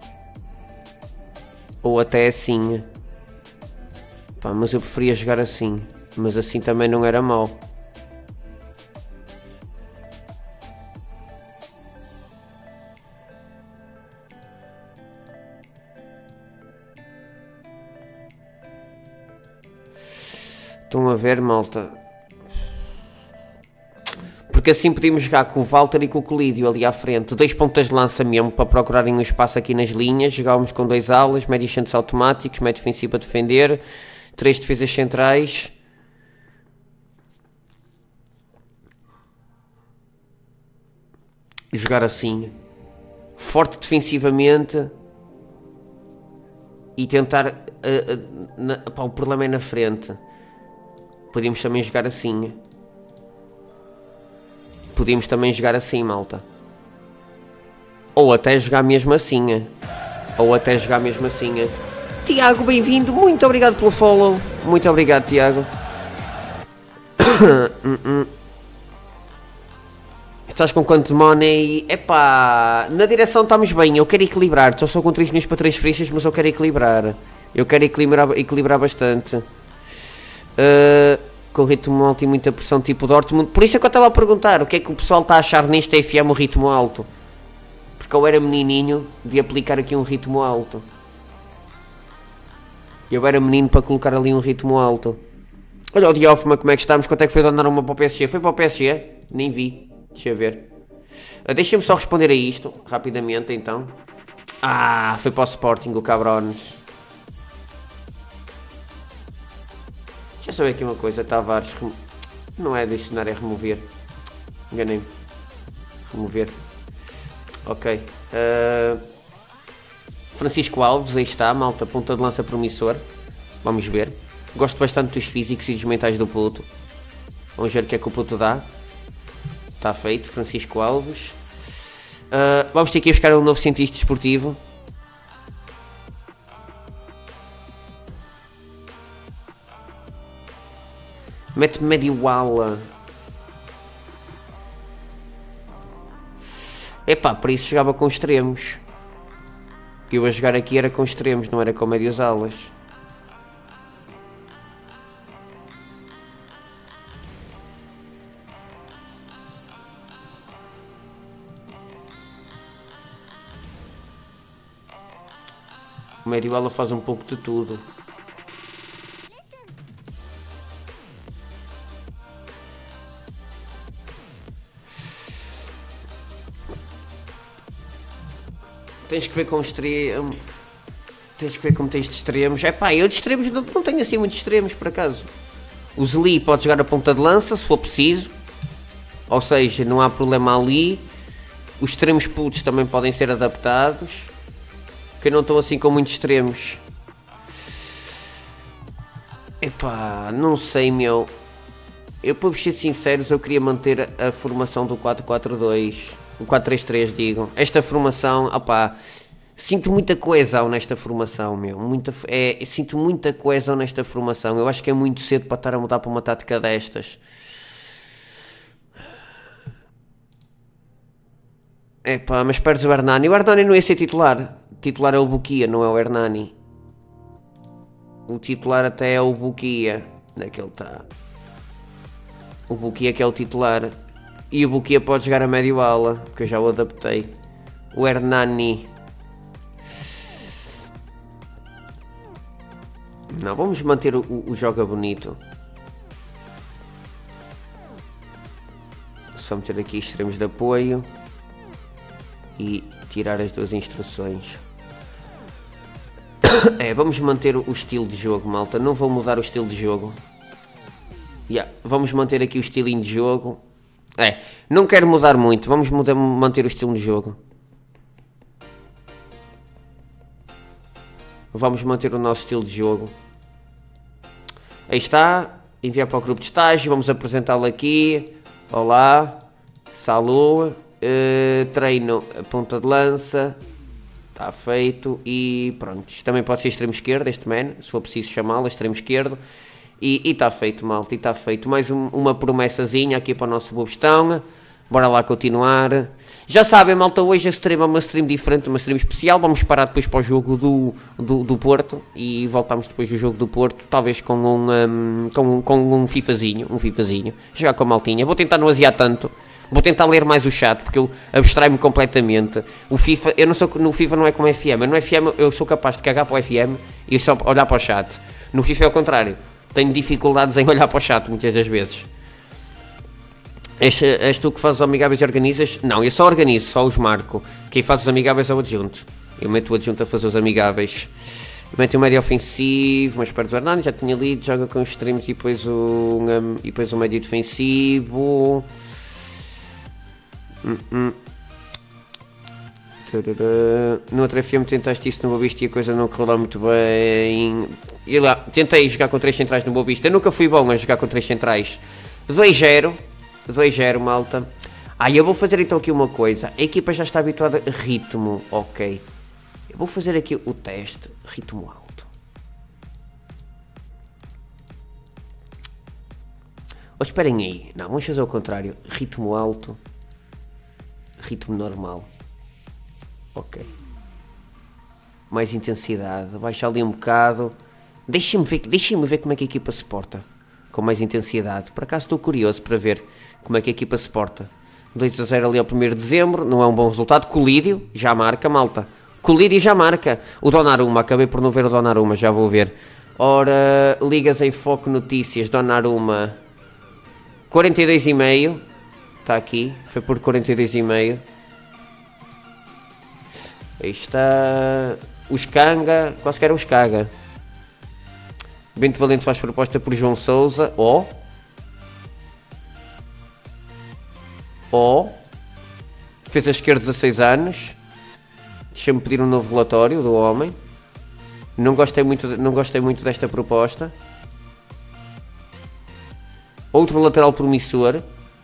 Ou até assim. Pá, mas eu preferia jogar assim. Mas assim também não era mau. Estão a ver, malta? Porque assim podíamos jogar com o Walter e com o Colídio ali à frente. 2 pontas de lança mesmo para procurarem um espaço aqui nas linhas. Jogávamos com 2 alas, médios centros automáticos, médio defensivo a defender, 3 defesas centrais. Jogar assim. Forte defensivamente. E tentar... o problema é na frente. Podíamos também jogar assim. Podíamos também jogar assim, malta. Ou até jogar mesmo assim. Tiago, bem-vindo. Muito obrigado pelo follow. Muito obrigado, Tiago. Estás com quanto money? Epá, na direção estamos bem. Eu quero equilibrar. Só sou com 3 milhões para transferências, mas eu quero equilibrar. Eu quero equilibrar bastante. Com ritmo alto e muita pressão, tipo Dortmund. Por isso é que eu estava a perguntar o que é que o pessoal está a achar neste FM, o ritmo alto. Porque eu era menininho de aplicar aqui um ritmo alto. Eu era menino para colocar ali um ritmo alto. Olha o Diófima, como é que estamos? Quanto é que foi de uma para o PSG? Foi para o PSG? Nem vi. Deixa eu ver. Deixa-me só responder a isto, rapidamente então. Foi para o Sporting, o Cabrones. Deixa eu saber aqui uma coisa, Tavares, não é adicionar, é remover. Enganei-me. Remover. Ok. Francisco Alves, aí está, malta, ponta de lança promissor. Vamos ver. Gosto bastante dos físicos e dos mentais do puto. Vamos ver o que é que o puto dá. Está feito, Francisco Alves. Vamos ter que ir buscar um novo cientista esportivo. Mete médio ala. Epá, por isso jogava com extremos. Eu a jogar aqui era com extremos, não era com médias alas. O médio ala faz um pouco de tudo. Tens que ver com extremos. Tens que ver como tens de extremos. É pá, eu de extremos não tenho assim muitos extremos por acaso. O Zli pode jogar a ponta de lança se for preciso. Ou seja, não há problema ali. Os extremos putos também podem ser adaptados. Que eu não estou assim com muitos extremos. Epá, não sei, meu. Eu, para ser sinceros, eu queria manter a formação do 4-4-2. O 4-3-3, digo. Esta formação, opá, sinto muita coesão nesta formação, meu. Sinto muita coesão nesta formação. Eu acho que é muito cedo para estar a mudar para uma tática destas. Epá, mas perdes o Hernani. O Hernani não ia ser titular. O titular é o Buquia, não é o Hernani. O titular até é o Buquia. Onde é que ele está? O Buquia que é o titular. E o Buquia pode jogar a médio ala, porque eu já o adaptei. O Hernani. Não, vamos manter o joga bonito. Só meter aqui extremos de apoio. E tirar as duas instruções. Vamos manter o estilo de jogo, malta. Não vou mudar o estilo de jogo. Vamos manter aqui o estilinho de jogo. Não quero mudar muito. Vamos manter o estilo de jogo. Vamos manter o nosso estilo de jogo. Aí está. Enviar para o grupo de estágio. Vamos apresentá-lo aqui. Olá. Salut. Treino a ponta de lança. Está feito. E pronto. Isto também pode ser extremo esquerdo. Este man. Se for preciso chamá-lo. Extremo esquerdo. E está feito, malta, e está feito. Mais uma promessazinha aqui para o nosso Bobestão. Bora lá continuar. Já sabem, malta, hoje a stream é uma stream diferente, uma stream especial. Vamos parar depois para o jogo do Porto. E voltamos depois do jogo do Porto. Talvez com um fifazinho. Jogar com a maltinha. Vou tentar não aziar tanto. Vou tentar ler mais o chat, porque eu abstraio-me completamente. O FIFA, eu não sou, no FIFA não é como FM. No FM eu sou capaz de cagar para o FM e só olhar para o chat. No FIFA é o contrário. Tenho dificuldades em olhar para o chat muitas das vezes. És tu que fazes os amigáveis e organizas? Não, eu só organizo, só os marco. Quem faz os amigáveis é o adjunto. Eu meto o adjunto a fazer os amigáveis. Eu meto o médio ofensivo, mas perto do Hernani, já tinha lido, joga com os extremos e depois o médio defensivo. No outro FM tentaste isso no Boavista e a coisa não correu lá muito bem. E lá, tentei jogar com 3 centrais no Boavista. Eu nunca fui bom a jogar com 3 centrais. 2-0, malta. Eu vou fazer então aqui uma coisa. A equipa já está habituada a ritmo, ok. Eu vou fazer aqui o teste, ritmo alto. Esperem aí. Não, vamos fazer o contrário. Ritmo alto. Ritmo normal. Ok. Mais intensidade. Baixa ali um bocado. Deixem-me ver como é que a equipa se porta. Com mais intensidade. Por acaso estou curioso para ver como é que a equipa se porta. 2-0 ali ao 1º de dezembro. Não é um bom resultado. Colídio já marca, malta. Colídio já marca. O Donnarumma. Acabei por não ver o Donnarumma. Já vou ver. Ora, ligas em foco notícias. Donnarumma. 42,5. Está aqui. Foi por 42,5. Aí está. Os Kanga. Quase que era os Kaga. Bento Valente faz proposta por João Sousa. Defesa esquerda 16 anos. Deixa-me pedir um novo relatório do homem. Não gostei muito desta proposta. Outro lateral promissor.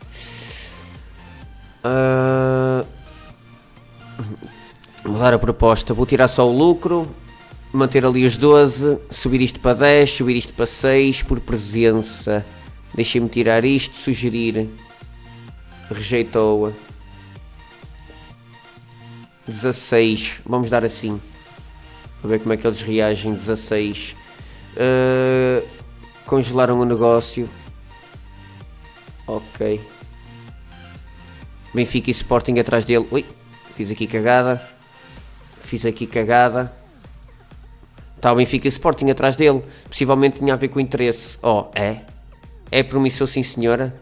Mudar a proposta. Vou tirar só o lucro. Manter ali os 12, subir isto para 10, subir isto para 6, por presença. Deixem-me tirar isto, sugerir. Rejeitou-a. 16. Vamos dar assim. Para ver como é que eles reagem. 16. Congelaram o negócio. Ok. Benfica e Sporting atrás dele. Ui, fiz aqui cagada. Está o Benfica e Sporting atrás dele. Possivelmente tinha a ver com interesse. Oh, é? É promissor, sim senhora.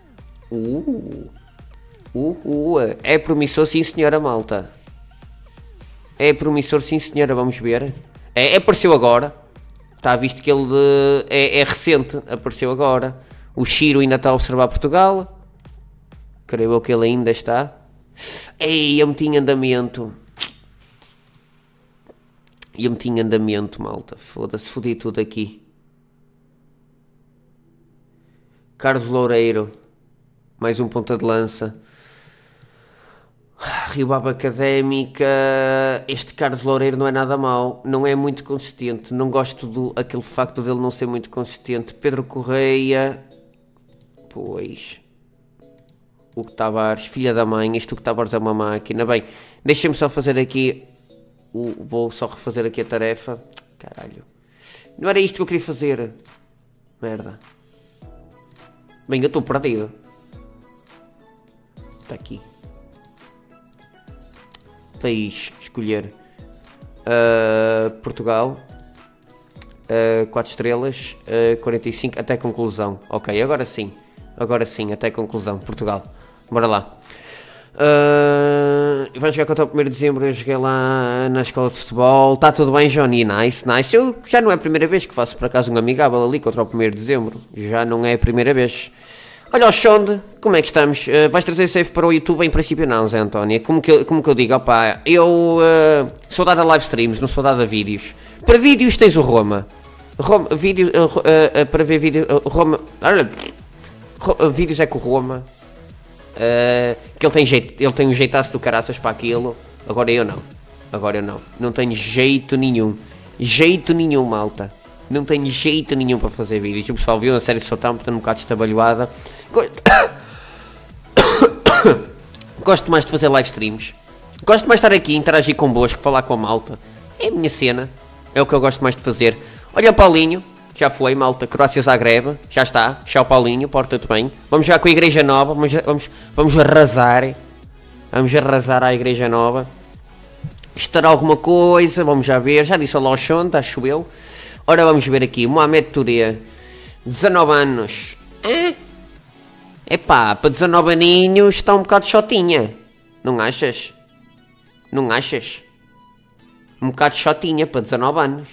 É promissor, sim senhora, malta. É promissor, sim senhora, vamos ver. Apareceu agora. Está visto que ele é recente. Apareceu agora. O Chiro ainda está a observar Portugal. Creio eu que ele ainda está. Ei, eu meti em andamento. Malta. Foda-se, fodi tudo aqui. Carlos Loureiro. Mais um ponta de lança. Rio Ave Académica. Este Carlos Loureiro não é nada mau. Não é muito consistente. Não gosto do aquele facto dele não ser muito consistente. Pedro Correia. Pois. Hugo Tavares. Filha da mãe. Este Hugo Tavares é uma máquina. Bem, deixem-me só fazer aqui. Vou só refazer aqui a tarefa. Caralho. Não era isto que eu queria fazer. Merda. Bem, eu estou perdido. Está aqui. País. Escolher. Portugal. 4 estrelas. 45. Até conclusão. Ok, agora sim. Até conclusão. Portugal. Bora lá. Vai jogar contra o 1º de dezembro. Eu joguei lá na escola de futebol. Está tudo bem, Johnny? Nice. Eu já não é a primeira vez que faço por acaso um amigável ali contra o 1º de dezembro. Já não é a primeira vez. Olha o Xonde, como é que estamos? Vais trazer safe para o YouTube? Em princípio não, Zé António. Como que eu digo, opá, eu sou dado a live streams, não sou dado a vídeos. Para vídeos tens o Roma. Para ver vídeo, Roma. Vídeos é com o Roma. Que ele tem um jeitaço do caraças para aquilo. Agora eu não. Não tenho jeito nenhum, malta. Não tenho jeito nenhum para fazer vídeos. O pessoal viu na série Southampton um bocado estabalhoada. Gosto mais de fazer live streams. Gosto mais de estar aqui, interagir convosco, falar com a malta. É a minha cena. É o que eu gosto mais de fazer. Olha o Paulinho. Já foi, malta. Croácia Zagreb. Já está. Tchau, Paulinho. Porta-te bem. Vamos já com a Igreja Nova. Vamos arrasar. Vamos arrasar a Igreja Nova. Estará alguma coisa. Vamos já ver. Já disse o Lochonde, acho eu. Ora, vamos ver aqui. Mohamed Touré. 19 anos. Epá, para 19 aninhos está um bocado chotinha. Não achas? Um bocado chotinha para 19 anos.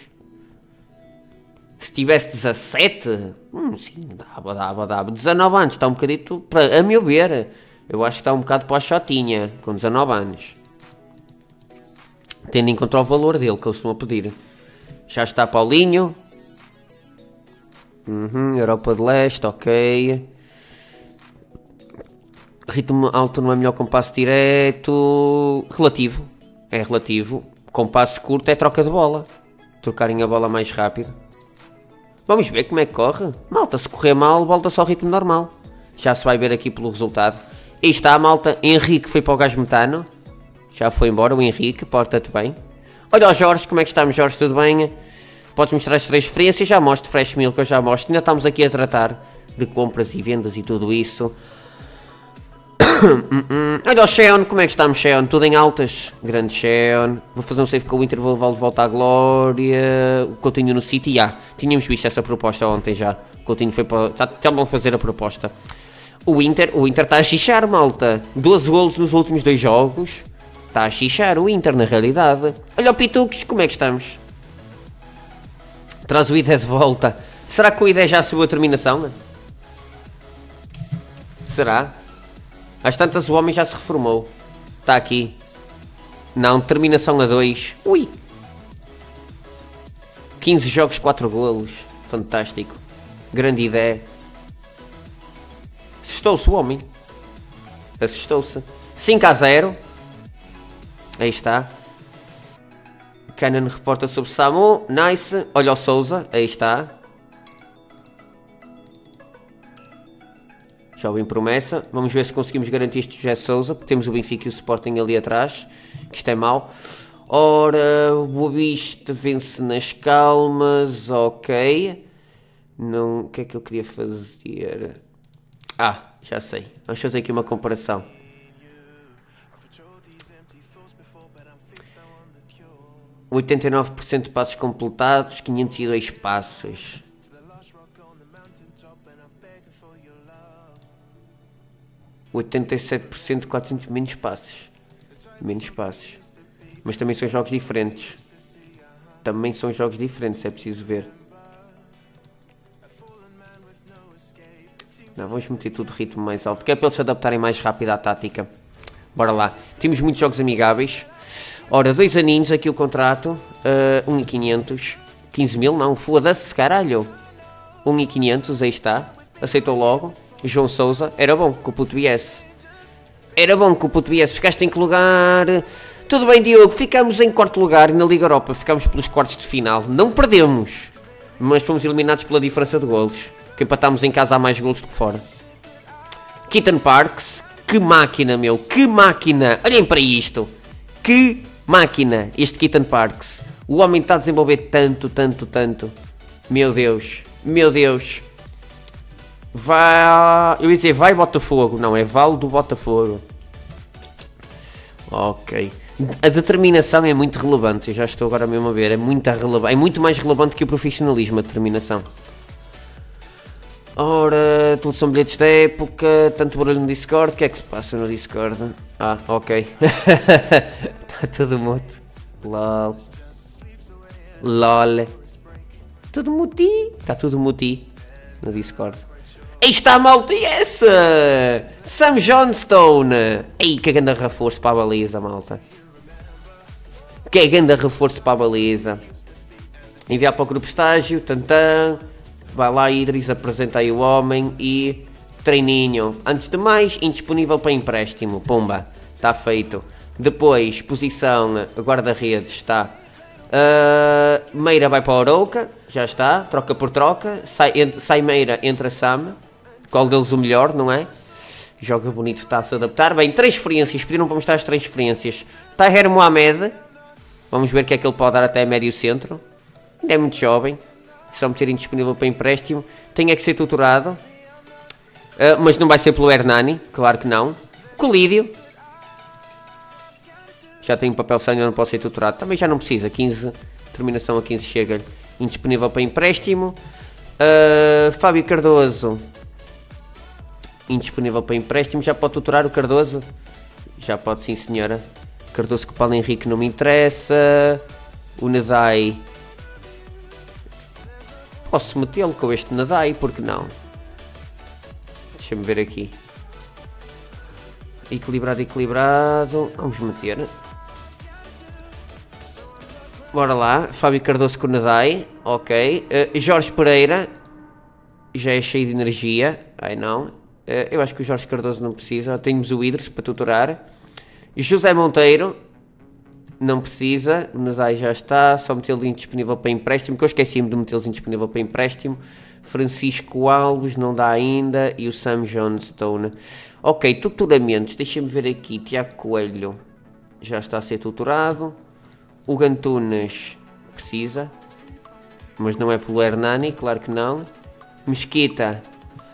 Se tivesse 17, sim, dava. 19 anos, está um bocadito, a meu ver, eu acho que está um bocado para a chotinha, com 19 anos. Tendo em conta o valor dele, que eles estão a pedir. Já está Paulinho. Europa de Leste, ok. Ritmo alto não é melhor compasso direto. Relativo. É relativo. Compasso curto é troca de bola. Trocarem a bola mais rápido. Vamos ver como é que corre. Malta, se correr mal, volta-se ao ritmo normal. Já se vai ver aqui pelo resultado. Aí está a malta. Henrique foi para o gás metano. Já foi embora o Henrique. Porta-te bem. Olha o Jorge. Como é que estamos, Jorge? Tudo bem? Podes mostrar as transferências. Já mostro. Fresh Milk, eu já mostro. Ainda estamos aqui a tratar de compras e vendas e tudo isso. Olha o Sheon, como é que estamos, Sheon? Tudo em altas? Grande Sheon. Vou fazer um save com o Inter, vou levar de volta à glória. O Coutinho no City, tínhamos visto essa proposta ontem já. O Coutinho foi para... Já vão fazer a proposta. O Inter está a xixar, malta. 12 golos nos últimos 2 jogos. Está a xixar o Inter, na realidade. Olha o Pitucos, como é que estamos? Traz o Ida de volta. Será que o Ida já subiu a terminação? Será? Às tantas o homem já se reformou. Está aqui. Não, terminação a 2. Ui. 15 jogos, 4 golos. Fantástico. Grande ideia. Assustou-se o homem. Assustou-se. 5-0. Aí está. Canan reporta sobre Samu. Nice. Olha o Souza. Aí está. Jovem promessa. Vamos ver se conseguimos garantir este José Sousa, porque temos o Benfica e o Sporting ali atrás, que isto é mau. Ora, o Boa Vista vence nas calmas, ok. Não, o que é que eu queria fazer? Ah, já sei. Vamos fazer aqui uma comparação. O 89% de passos completados, 502 passos. O 87% 400 menos passos. Menos passos. Mas também são jogos diferentes. Também são jogos diferentes, é preciso ver. Não, vamos meter tudo ritmo mais alto, que é para eles se adaptarem mais rápido à tática. Bora lá. Temos muitos jogos amigáveis. Ora, 2 aninhos aqui o contrato. 1.500. 15 mil, não, foda-se, caralho. 1.500, aí está. Aceitou logo. João Sousa, era bom que o puto viesse. Era bom que o puto viesse. Ficaste em que lugar? Tudo bem, Diogo, ficamos em quarto lugar na Liga Europa. Ficamos pelos quartos de final. Não perdemos, mas fomos eliminados pela diferença de golos. Que empatámos em casa há mais golos do que fora. Keaton Parks, que máquina, meu, que máquina. Olhem para isto. Que máquina, este Keaton Parks. O homem está a desenvolver tanto. Meu Deus, meu Deus. Vai... Eu ia dizer vai Botafogo. Não, é Val do Botafogo. Ok. A determinação é muito relevante. Eu já estou agora mesmo a ver. É muito mais relevante que o profissionalismo, a determinação. Ora, tudo são bilhetes da época. Tanto barulho no Discord. O que é que se passa no Discord? Ah, ok. Está tudo mudo. LOL. LOL. Tudo muti. Está tudo muti no Discord. Aí está a malta, essa! Sam Johnstone! Ei, que grande reforço para a baliza, malta. Que grande reforço para a baliza. Enviar para o grupo estágio, tantã. Vai lá, Idris, apresenta aí o homem e... Treininho. Antes de mais, indisponível para empréstimo. Pumba, está feito. Depois, posição, guarda-redes, está. Meira vai para a Arouca, já está. Troca por troca. Sai Meira, entra Sam. Qual deles o melhor, não é? Joga bonito, está a se adaptar. Bem, transferências, pediram para mostrar as transferências. Taher Mohamed. Vamos ver o que é que ele pode dar até médio centro. Ainda é muito jovem. Só meter indisponível para empréstimo. Tem é que ser tutorado. Mas não vai ser pelo Hernani, claro que não. Colídio. Já tem um papel sénior, não pode ser tutorado. Também já não precisa, 15. Terminação a 15 chega-lhe. Indisponível para empréstimo. Fábio Cardoso. Indisponível para empréstimo. Já pode tutorar o Cardoso? Já pode, sim, senhora. Cardoso com o Paulo Henrique não me interessa. O Nadai. Posso metê-lo com este Nadai, porque não? Deixa-me ver aqui. Equilibrado. Vamos meter. Bora lá. Fábio Cardoso com o Nadai. Ok. Jorge Pereira. Já é cheio de energia. Ai não. Eu acho que o Jorge Cardoso não precisa. Temos o Idris para tutorar. José Monteiro. Não precisa. O Nadai já está. Só metê-lo indisponível para empréstimo. Que eu esqueci-me de metê-lo indisponível para empréstimo. Francisco Alves não dá ainda. E o Sam Johnstone. Ok, tutoramentos. Deixa-me ver aqui. Tiago Coelho. Já está a ser tutorado. O Gantunas precisa. Mas não é pelo Hernani. Claro que não. Mesquita.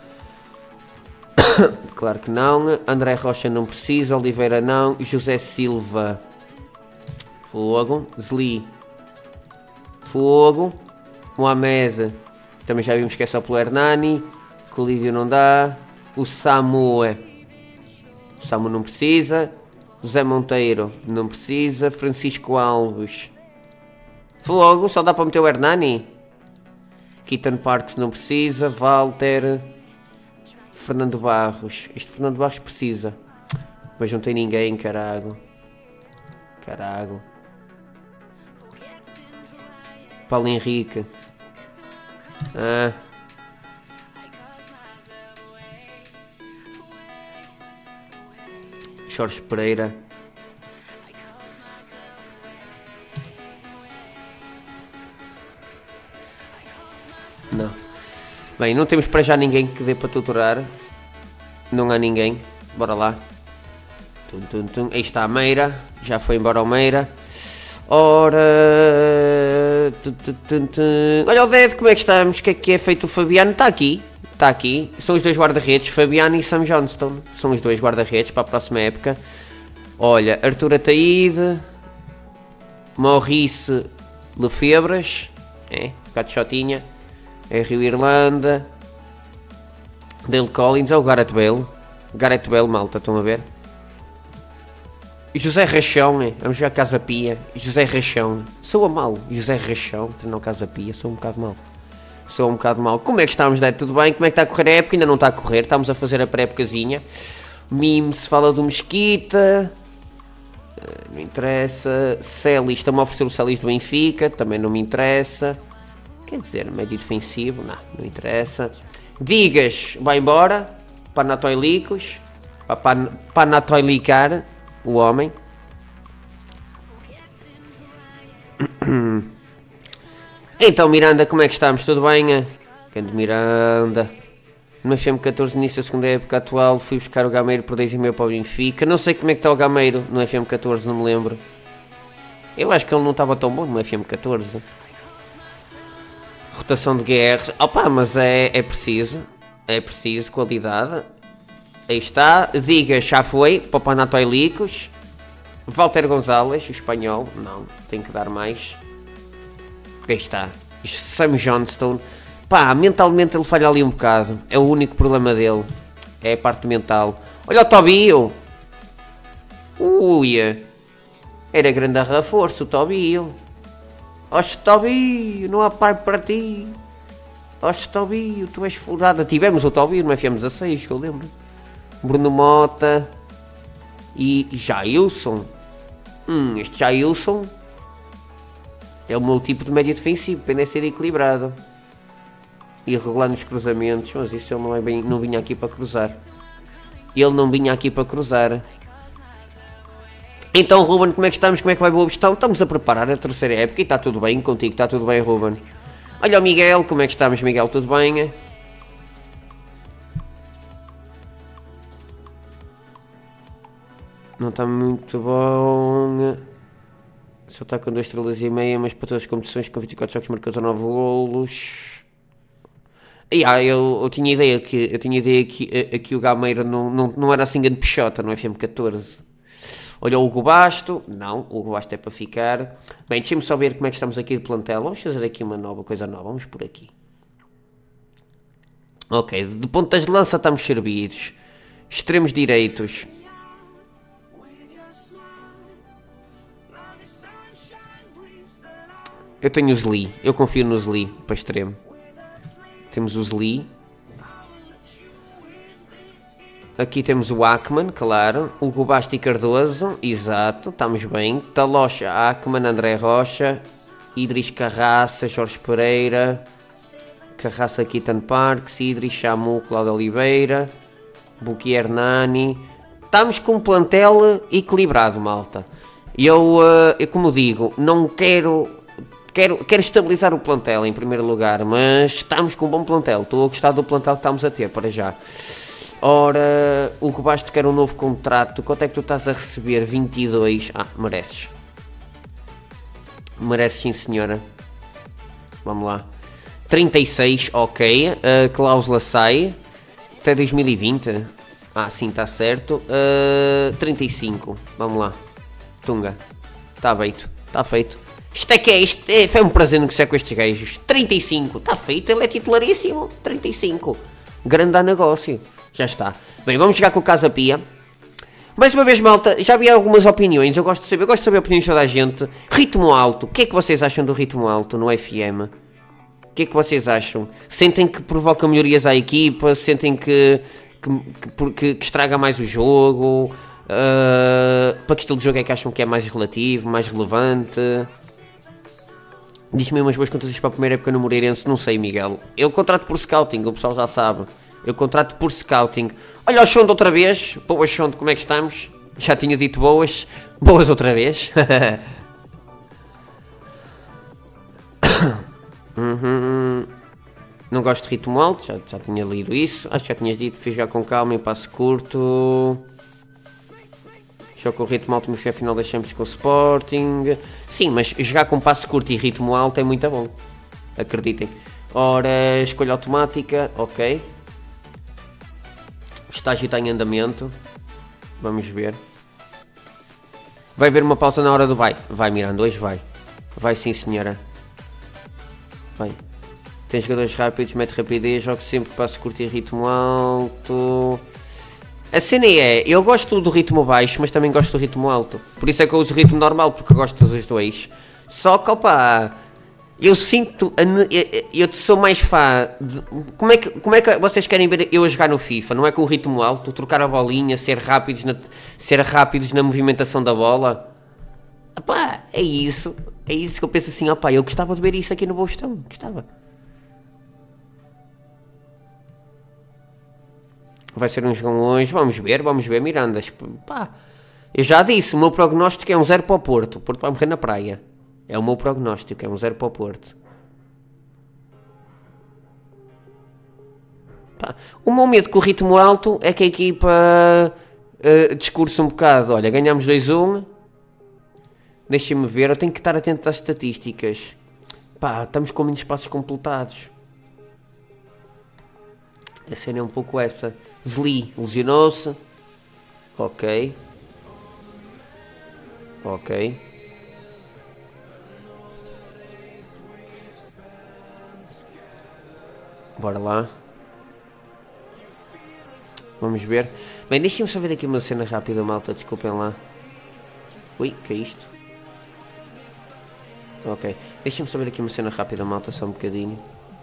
Claro que não. André Rocha não precisa. Oliveira não. José Silva. Fogo. Zli. Fogo. Mohamed. Também já vimos que é só pelo Hernani. Colídio não dá. O Samu. O Samu não precisa. José Monteiro não precisa. Francisco Alves. Fogo. Só dá para meter o Hernani. Keaton Parks não precisa. Walter. Fernando Barros. Este Fernando Barros precisa. Mas não tem ninguém, carago. Paulo Henrique. Jorge Pereira. Não. Bem, não temos para já ninguém que dê para tutorar. Não há ninguém. Bora lá. Tum, tum, tum. Aí está a Meira. Já foi embora o Meira. Ora... Tum, tum, tum, tum. Olha o Ded, como é que estamos? O que é feito o Fabiano? Está aqui. Está aqui. São os dois guarda-redes. Fabiano e Sam Johnston. São os dois guarda-redes para a próxima época. Olha, Arthur Ataíde. Maurice Lefebvres. É, um bocado de chotinha. É Rio Irlanda. Dale Collins. É o Gareth Bale. Gareth Bale, malta, estão a ver? José Rachão, é? Vamos jogar Casa Pia. José Rachão. Soa mal. José Rachão, não Casa Pia. Sou um bocado mal. Sou um bocado mal. Como é que estamos, Dad? Tudo bem? Como é que está a correr a época? Ainda não está a correr. Estamos a fazer a pré-épocazinha. Mime se fala do Mesquita. Não interessa. Celis, está-me a oferecer o Celis do Benfica. Também não me interessa. Quer dizer, médio defensivo. Não interessa. Digas, vai embora. Panatoilicos. Panatoilicar. O homem. Então, Miranda, como é que estamos? Tudo bem? Grande Miranda. No FM14, início da segunda época atual, fui buscar o Gameiro por 10,5 para o Benfica. Não sei como é que está o Gameiro no FM14, não me lembro. Eu acho que ele não estava tão bom no FM14. Rotação de GR. Opa, mas é preciso. É preciso, qualidade. Aí está, Diga já foi para o Panatoilicos. Walter Gonzalez, o espanhol, não, tem que dar mais. Aí está, Sam Johnston. Pá, mentalmente ele falha ali um bocado. É o único problema dele. É a parte mental. Olha o Tobio. Ui, era grande reforço o Tobio. Oxe Tobio, não há pai para ti. Oxe Tobio, tu és furada. Tivemos o Tobio no FM16, que eu lembro. Bruno Mota e Jailson. Este Jailson é o meu tipo de médio defensivo, para ser equilibrado. Irregular nos cruzamentos, mas isso ele não é bem, não vinha aqui para cruzar. Ele não vinha aqui para cruzar. Então, Ruben, como é que estamos? Como é que vai a boa gestão? Estamos a preparar a terceira época e está tudo bem contigo, está tudo bem, Ruben? Olha o Miguel, como é que estamos, Miguel? Tudo bem? Não está muito bom. Só está com 2 estrelas e meia, mas para todas as competições com 24 jogos marcou 19 golos. Eu tinha ideia que o Gameiro não era assim grande peixota no FM14. Olha o Hugo Basto. Não, o Hugo Basto é para ficar. Bem, deixem-me só ver como é que estamos aqui de plantel. Vamos fazer aqui uma coisa nova. Vamos por aqui. Ok, de pontas de lança estamos servidos. Extremos direitos. Eu tenho o Zli, eu confio no Zli para extremo. Temos o Zli. Aqui temos o Ackman, claro. Hugo Basti Cardoso, exato, estamos bem. Talocha, Ackman, André Rocha. Idris Carraça, Jorge Pereira. Carraça, Kitan Parks. Idris Chamu, Cláudio Oliveira. Buki Hernani. Estamos com um plantel equilibrado, malta. Eu como digo, não quero estabilizar o plantel em primeiro lugar, mas estamos com um bom plantel. Estou a gostar do plantel que estamos a ter para já. Ora, o que Basto quer um novo contrato. Quanto é que tu estás a receber? 22. Mereces. Mereces, sim, senhora. Vamos lá. 36, ok. A cláusula sai. Até 2020. Sim, está certo. 35. Vamos lá. Tunga. Está feito. Está feito. Foi um prazer negociar com estes gajos. 35, está feito, ele é titularíssimo. 35, grande negócio. Já está. Bem, vamos chegar com o Casa Pia. Mais uma vez, malta, já vi algumas opiniões. Eu gosto de saber opiniões de toda a gente. Ritmo alto, o que é que vocês acham do ritmo alto no FM? O que é que vocês acham? Sentem que provoca melhorias à equipa? Sentem que estraga mais o jogo? Para que estilo de jogo é que acham que é mais relativo, mais relevante? Diz-me umas boas contas para a primeira época no Moreirense. Não sei, Miguel. Eu contrato por scouting, o pessoal já sabe. Eu contrato por scouting. Olha o Xondo outra vez. Boas, Xondo, como é que estamos? Já tinha dito boas. Boas outra vez. Não gosto de ritmo alto, já tinha lido isso. Acho que já tinhas dito, fiz já com calma em passo curto. Jogo com ritmo alto, me fui à final das Champions com o Sporting. Sim, mas jogar com passo curto e ritmo alto é muito bom. Acreditem. Ora, escolha automática, ok. O estágio está em andamento. Vamos ver. Vai haver uma pausa na hora do vai. Vai, Miranda, hoje vai. Vai sim, senhora. Vai. Tem jogadores rápidos, mete rapidez, jogo sempre passo curto e ritmo alto. A cena é, eu gosto do ritmo baixo, mas também gosto do ritmo alto. Por isso é que eu uso o ritmo normal, porque eu gosto dos dois. Só que, opa, eu sinto, eu sou mais fã de, como é que vocês querem ver eu a jogar no FIFA? Não é com o ritmo alto, trocar a bolinha, ser rápidos na movimentação da bola? Opá, é isso que eu penso assim, opá, eu gostava de ver isso aqui no Bostão, gostava. Vai ser um jogão hoje, vamos ver, Miranda. Pá, eu já disse, o meu prognóstico é um 0 para o Porto. O Porto vai morrer na praia. É o meu prognóstico, é um 0 para o Porto. Pá, o meu medo com o ritmo alto é que a equipa discursa um bocado. Olha, ganhamos 2-1. Deixem-me ver, eu tenho que estar atento às estatísticas. Pá, estamos com muitos passos completados. A cena é um pouco essa. Zli lesionou-se. Ok. Ok. Bora lá. Vamos ver. Bem, deixem-me só ver aqui uma cena rápida, malta. Desculpem lá. Ui, que é isto? Ok. Deixem-me só ver aqui uma cena rápida, malta. Só um bocadinho.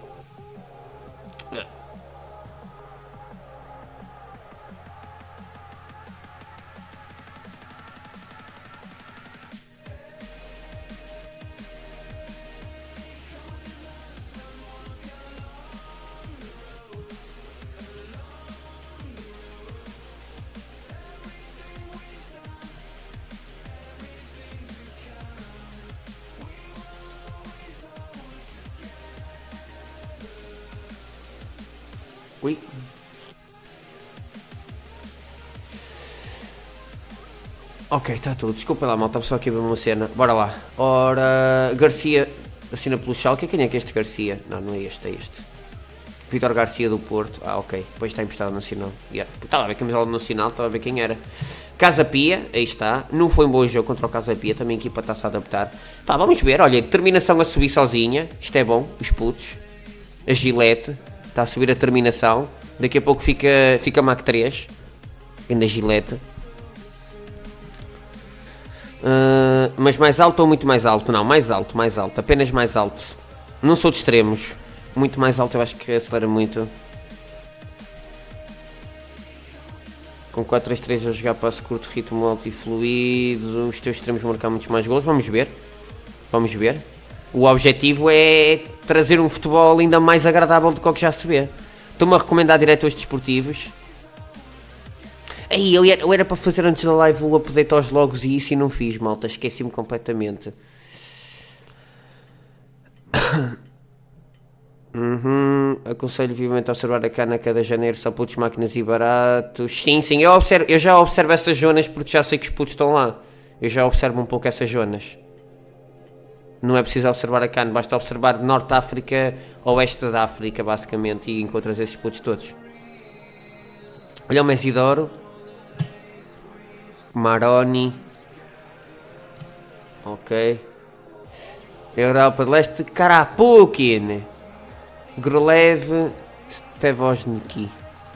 Ui. Ok, está tudo. Desculpa lá, malta, só aqui a ver uma cena. Bora lá. Ora, Garcia assina pelo Schalke. Quem é que é este Garcia? Não, não é este, é este. Vítor Garcia do Porto. Ah, ok. Depois está emprestado ao Nacional. Yeah. Estava a ver camisola do Nacional, estava a ver quem era. Casa Pia, aí está. Não foi um bom jogo contra o Casa Pia. Também a equipa está-se a adaptar. Pá, vamos ver. Olha, determinação a subir sozinha. Isto é bom. Os putos. A Gillette. Está a subir a terminação. Daqui a pouco fica Mac 3. Ainda Gillette. Mas mais alto ou muito mais alto? Não, mais alto. Apenas mais alto. Não sou de extremos. Muito mais alto eu acho que acelera muito. Com 4-3-3 a jogar passo curto, ritmo alto e fluido. Os teus extremos marcar muitos mais gols. Vamos ver. O objetivo é trazer um futebol ainda mais agradável do que o que já se vê. Estou-me a recomendar diretores desportivos. Aí, eu era para fazer antes da live o update aos logos e isso e não fiz, malta. Esqueci-me completamente. Aconselho vivamente a observar a cana cada janeiro, só putos, máquinas e baratos. Sim, eu já observo essas zonas porque já sei que os putos estão lá. Eu já observo um pouco essas zonas. Não é preciso observar a cana, basta observar de Norte de África a Oeste da África, basicamente, e encontras esses putos todos. Olha o Mesidoro. Maroni. Ok. Europa de Leste, Karapukin. Grulev, Stevosniki.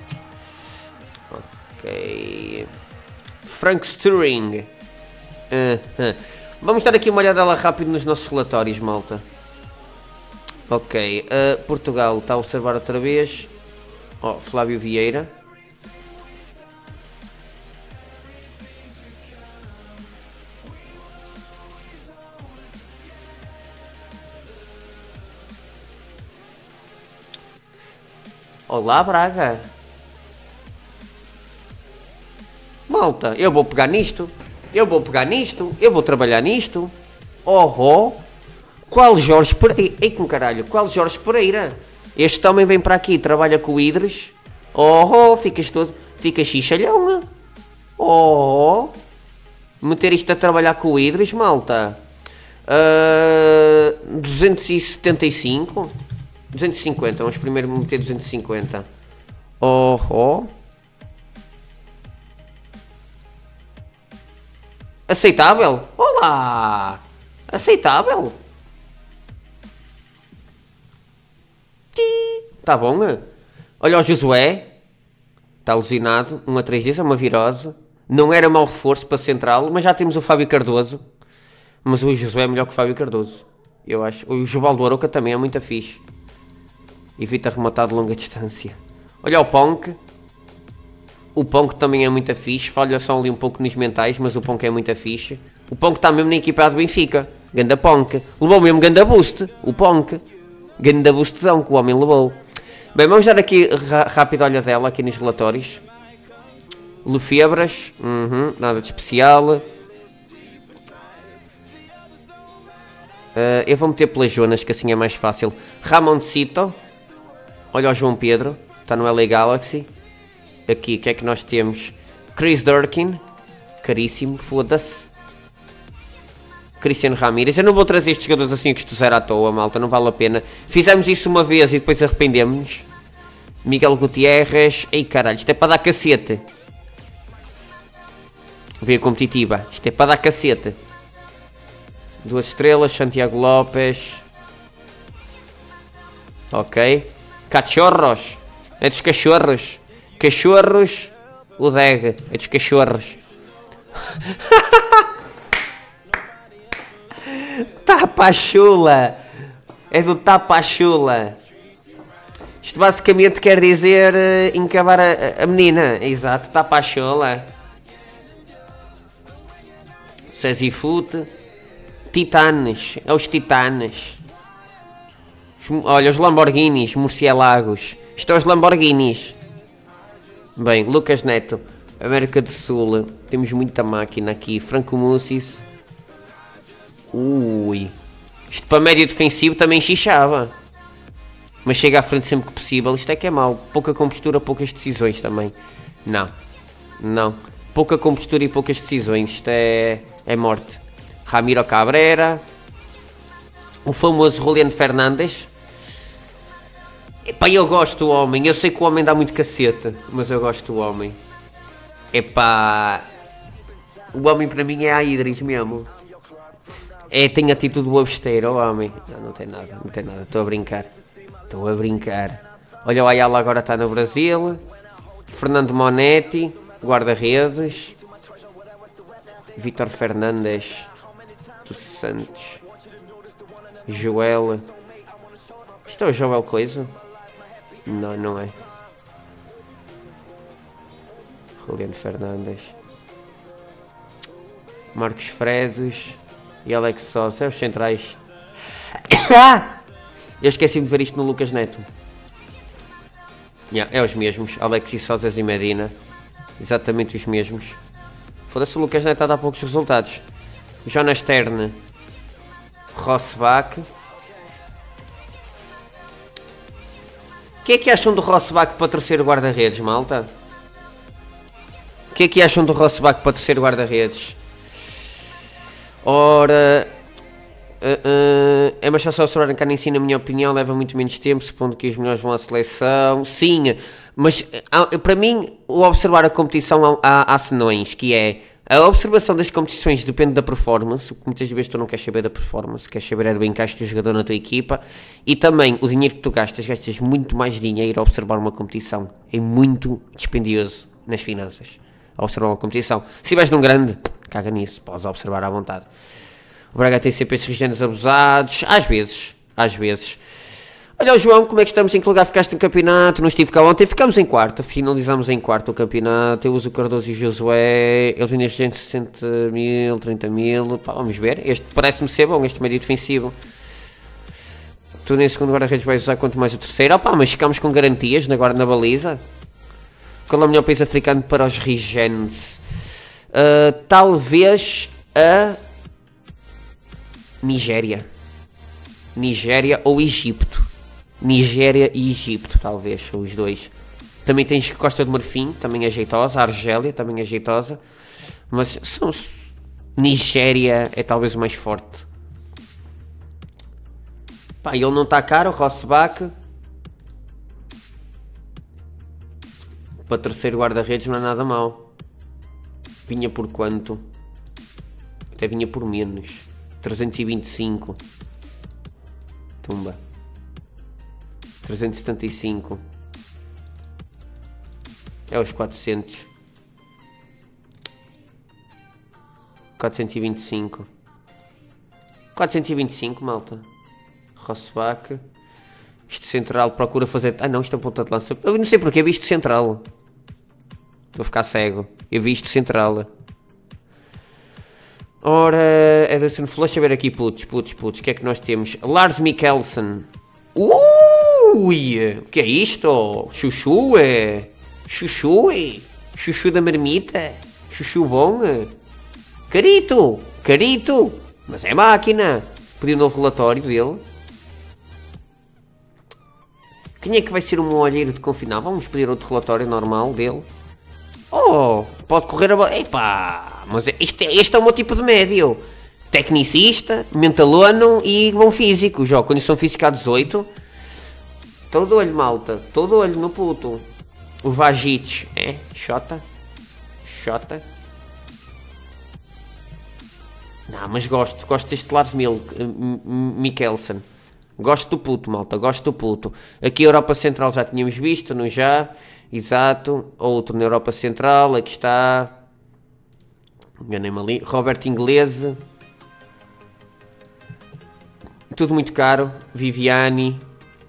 Ok. Frank Sturring. Vamos dar aqui uma olhada lá rápido nos nossos relatórios, malta. Ok. Portugal está a observar outra vez. Flávio Vieira. Olá, Braga. Malta, eu vou pegar nisto. Eu vou trabalhar nisto. Qual Jorge Pereira? Ei, com caralho, qual Jorge Pereira? Este homem vem para aqui, trabalha com o Idris. Oh, ficas todo... Ficas xixalhão. Oh, meter isto a trabalhar com o Idris, malta. 275. 250, vamos primeiro meter 250. Oh. Aceitável? Olá! Aceitável? Tá bom? Olha o Josué. Está alucinado. 1 a 3 dias, é uma virose. Não era mau reforço para central, mas já temos o Fábio Cardoso. Mas o Josué é melhor que o Fábio Cardoso, eu acho. O Jovaldo Aroca também é muito fixe. Evita rematar de longa distância. Olha o Ponk. O Ponk também é muito fixe. Falha só ali um pouco nos mentais, mas o Ponk é muito fixe. O Ponk está mesmo na equipa do Benfica. Ganda Ponk. Levou mesmo ganda boost. O Ponk. Ganda boostzão que o homem levou. Bem, vamos dar aqui rápido olha dela aqui nos relatórios. Lefebras. Nada de especial. Eu vou meter pelas Jonas, que assim é mais fácil. Ramoncito. Olha o João Pedro. Está no LA Galaxy. Aqui, o que é que nós temos? Chris Durkin. Caríssimo, foda-se. Cristiano Ramírez. Eu não vou trazer estes jogadores assim que estou à toa, malta. Não vale a pena. Fizemos isso uma vez e depois arrependemos-nos. Miguel Gutierrez. Ei, caralho, isto é para dar cacete. Veio competitiva. Isto é para dar cacete. 2 estrelas. Santiago Lopes. Ok. Cachorros. É dos cachorros. Cachorros. O Deg. É dos cachorros. Tapachula. É do Tapachula. Isto basicamente quer dizer encavar a menina. Exato, Tapachula. Sazifute. Titanes. É os Titanes. Olha, os Lamborghinis, Murciélagos. Isto é os Lamborghinis. Bem, Lucas Neto. América do Sul. Temos muita máquina aqui. Franco Mussis. Ui. Isto para médio defensivo também xixava. Mas chega à frente sempre que possível. Isto é que é mau. Pouca compostura, poucas decisões também. Não. Pouca compostura e poucas decisões. Isto é morte. Ramiro Cabrera. O famoso Julián Fernández. Epá, eu gosto do homem. Eu sei que o homem dá muito cacete, mas eu gosto do homem. Epá, o homem para mim é a Idris mesmo. Tem atitude do absteiro, o homem. Não tem nada. Estou a brincar. Olha, o Ayala agora está no Brasil. Fernando Monetti, guarda-redes. Vítor Fernandes dos Santos. Joel. Isto é o Joel Coisa? Não é. Julián Fernandes. Marcos Fredes. E Alex Sousa. É os centrais. Eu esqueci-me de ver isto no Lucas Neto. É os mesmos. Alexis Sousa e Medina. Exatamente os mesmos. Foda-se, o Lucas Neto a dar poucos resultados. Jonas Stern. Rossbach. O que é que acham do Rossbach para terceiro guarda-redes, malta? O que é que acham do Rossbach para terceiro guarda-redes? Ora... é mais fácil observar em Canenci, na minha opinião, leva muito menos tempo, supondo que os melhores vão à seleção. Sim, mas para mim, o observar a competição há senões, que é a observação das competições depende da performance. Muitas vezes tu não queres saber da performance, queres saber do encaixe do jogador na tua equipa. E também o dinheiro que tu gastas muito mais dinheiro a observar uma competição. É muito dispendioso nas finanças a observar uma competição. Se estiveres num grande, caga nisso, podes observar à vontade. O Braga tem sempre esses géneros abusados, às vezes. Olha o João, como é que estamos? Em que lugar ficaste no campeonato? Não estive cá ontem, ficamos em quarto, finalizamos em quarto o campeonato. Eu uso o Cardoso e o Josué, eles vendem gente 60 mil, 30 mil, pá, vamos ver. Este parece-me ser bom, este médio defensivo. Tu nem segundo guarda-redes vais usar, quanto mais o terceiro. Ah pá, mas ficamos com garantias agora na baliza. Qual é o melhor país africano para os Rigenes? Talvez a... Nigéria ou Egito. Nigéria e Egito, talvez, são os dois. Também tens Costa do Marfim, também é jeitosa. Argélia, também é jeitosa. Mas são... Nigéria é talvez o mais forte. Pá, ele não está caro, o Rossbach. Para terceiro guarda-redes não é nada mau. Vinha por quanto? Até vinha por menos. 325. Tumba. 375. É os 400. 425. 425, malta. Rossbach. Isto central procura fazer... Ah não, isto é um ponta de lança. Eu não sei porque, eu vi isto central. Estou a ficar cego. Eu vi isto central. Ora, Ederson Flush, a ver aqui, putos. O que é que nós temos? Lars Mikkelsen. Ui! O que é isto? Chuchu, é? Chuchu, é? Chuchu da marmita? Chuchu bom? Carito! Carito! Mas é máquina! Pedi um novo relatório dele. Quem é que vai ser o meu olheiro de confinar? Vamos pedir outro relatório normal dele. Oh, pode correr a bola. Epá, mas este é o meu tipo de médio. Tecnicista, mentalano e bom físico. Já, condição física a 18. Todo olho, malta. Todo olho no puto. O Vajic. É? Xota. Não, mas gosto deste Lars Mikkelsen. Gosto do puto, malta, gosto do puto. Aqui a Europa Central já tínhamos visto, não já? Exato. Outro na Europa Central, aqui está. Enganei-me ali. Robert Inglese. Tudo muito caro. Viviani.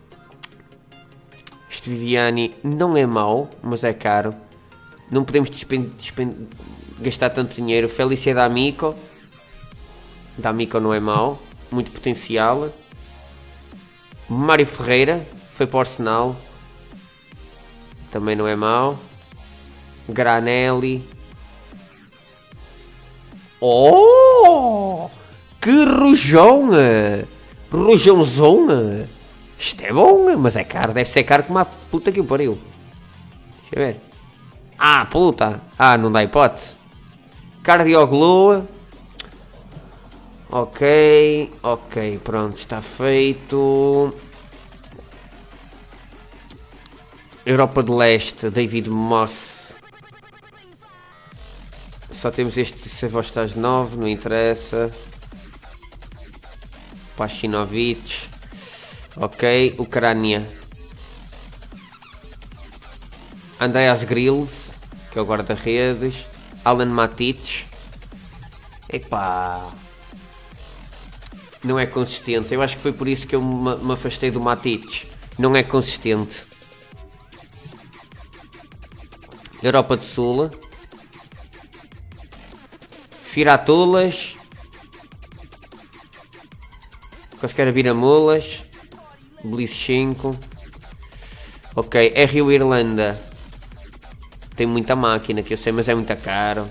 Este Viviani não é mau, mas é caro. Não podemos gastar tanto dinheiro. Felicia D'Amico. D'Amico não é mau. Muito potencial. Mário Ferreira. Foi para o Arsenal. Também não é mau. Granelli. Oh! Que rojão! Rojãozão! Isto é bom, mas é caro. Deve ser caro como a puta que o pariu. Deixa eu ver. Ah, puta! Ah, não dá hipótese. Cardioglu. Ok, pronto, está feito. Europa de Leste, David Moss. Só temos este Sevostas 9, não interessa. Pashinovic. Ok, Ucrânia. Andreas Grills, que é o guarda-redes. Alan Matic. Epá. Não é consistente. Eu acho que foi por isso que eu me afastei do Matic. Não é consistente. Europa do Sul. Firatulas. Quaisquer Viramulas. Blichenko. Ok, Rio Irlanda. Tem muita máquina que eu sei, mas é muito caro.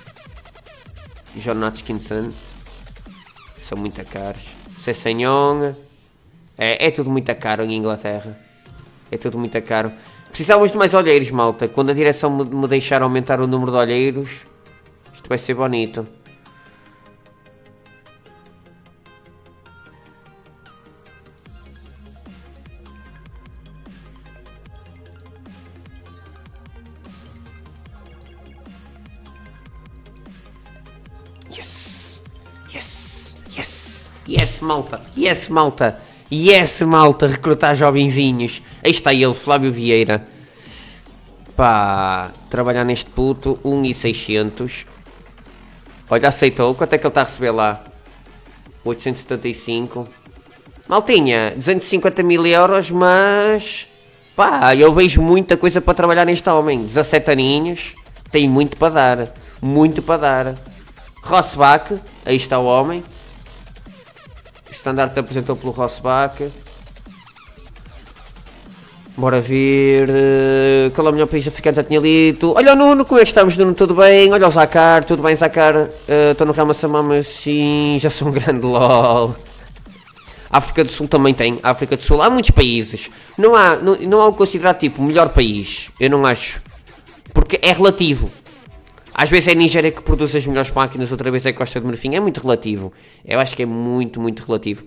John Atkinson. São muito caros. Cessanhon. É tudo muito caro em Inglaterra. É tudo muito caro. Precisávamos de mais olheiros, malta. Quando a direção me deixar aumentar o número de olheiros, isto vai ser bonito. Yes, malta, recrutar jovenzinhos. Aí está ele, Flávio Vieira. Pá, trabalhar neste puto, 1.600. Olha, aceitou. Quanto é que ele está a receber lá? 875. Maltinha, 250 mil euros, mas... Pá, eu vejo muita coisa para trabalhar neste homem. 17 aninhos, tem muito para dar. Muito para dar. Rossbach, aí está o homem. O standard apresentou pelo Rossbach. Bora ver. Qual é o melhor país africano? Já tinha lido. Olha o Nuno, como é que estamos, Nuno? Tudo bem? Olha o Zakar, tudo bem, Zakar? Estou no Rama Samar, mas sim, já sou um grande LOL. A África do Sul também tem. A África do Sul, há muitos países. Não há o considerado tipo o melhor país. Eu não acho. Porque é relativo. Às vezes é a Nigéria que produz as melhores máquinas, outra vez é a Costa do Marfim. É muito relativo. Eu acho que é muito, muito relativo.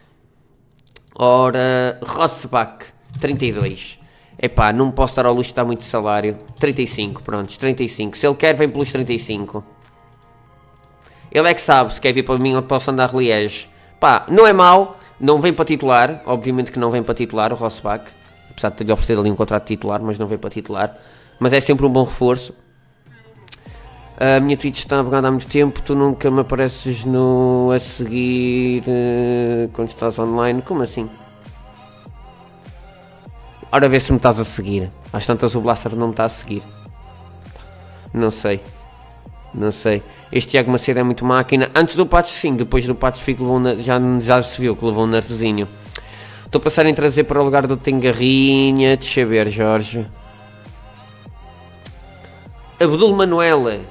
Ora, Rossbach, 32. Epá, não posso dar ao luxo de dar muito salário. 35, prontos, 35. Se ele quer, vem pelos 35. Ele é que sabe se quer vir para mim ou para o Standard Liège. Pá, não é mau, não vem para titular. Obviamente que não vem para titular o Rossbach. Apesar de ter-lhe oferecido ali um contrato titular, mas não vem para titular. Mas é sempre um bom reforço. A minha Twitch está apagada há muito tempo. Tu nunca me apareces no a seguir quando estás online. Como assim? Ora, vê se me estás a seguir. Às tantas o Blaster não me está a seguir. Não sei. Não sei. Este Tiago Macedo é muito máquina. Antes do patch sim, depois do patch fico já se viu que levou um nervozinho. Estou a passar em trazer para o lugar do Tengarrinha. Deixa eu ver, Jorge. Abdul Manuela.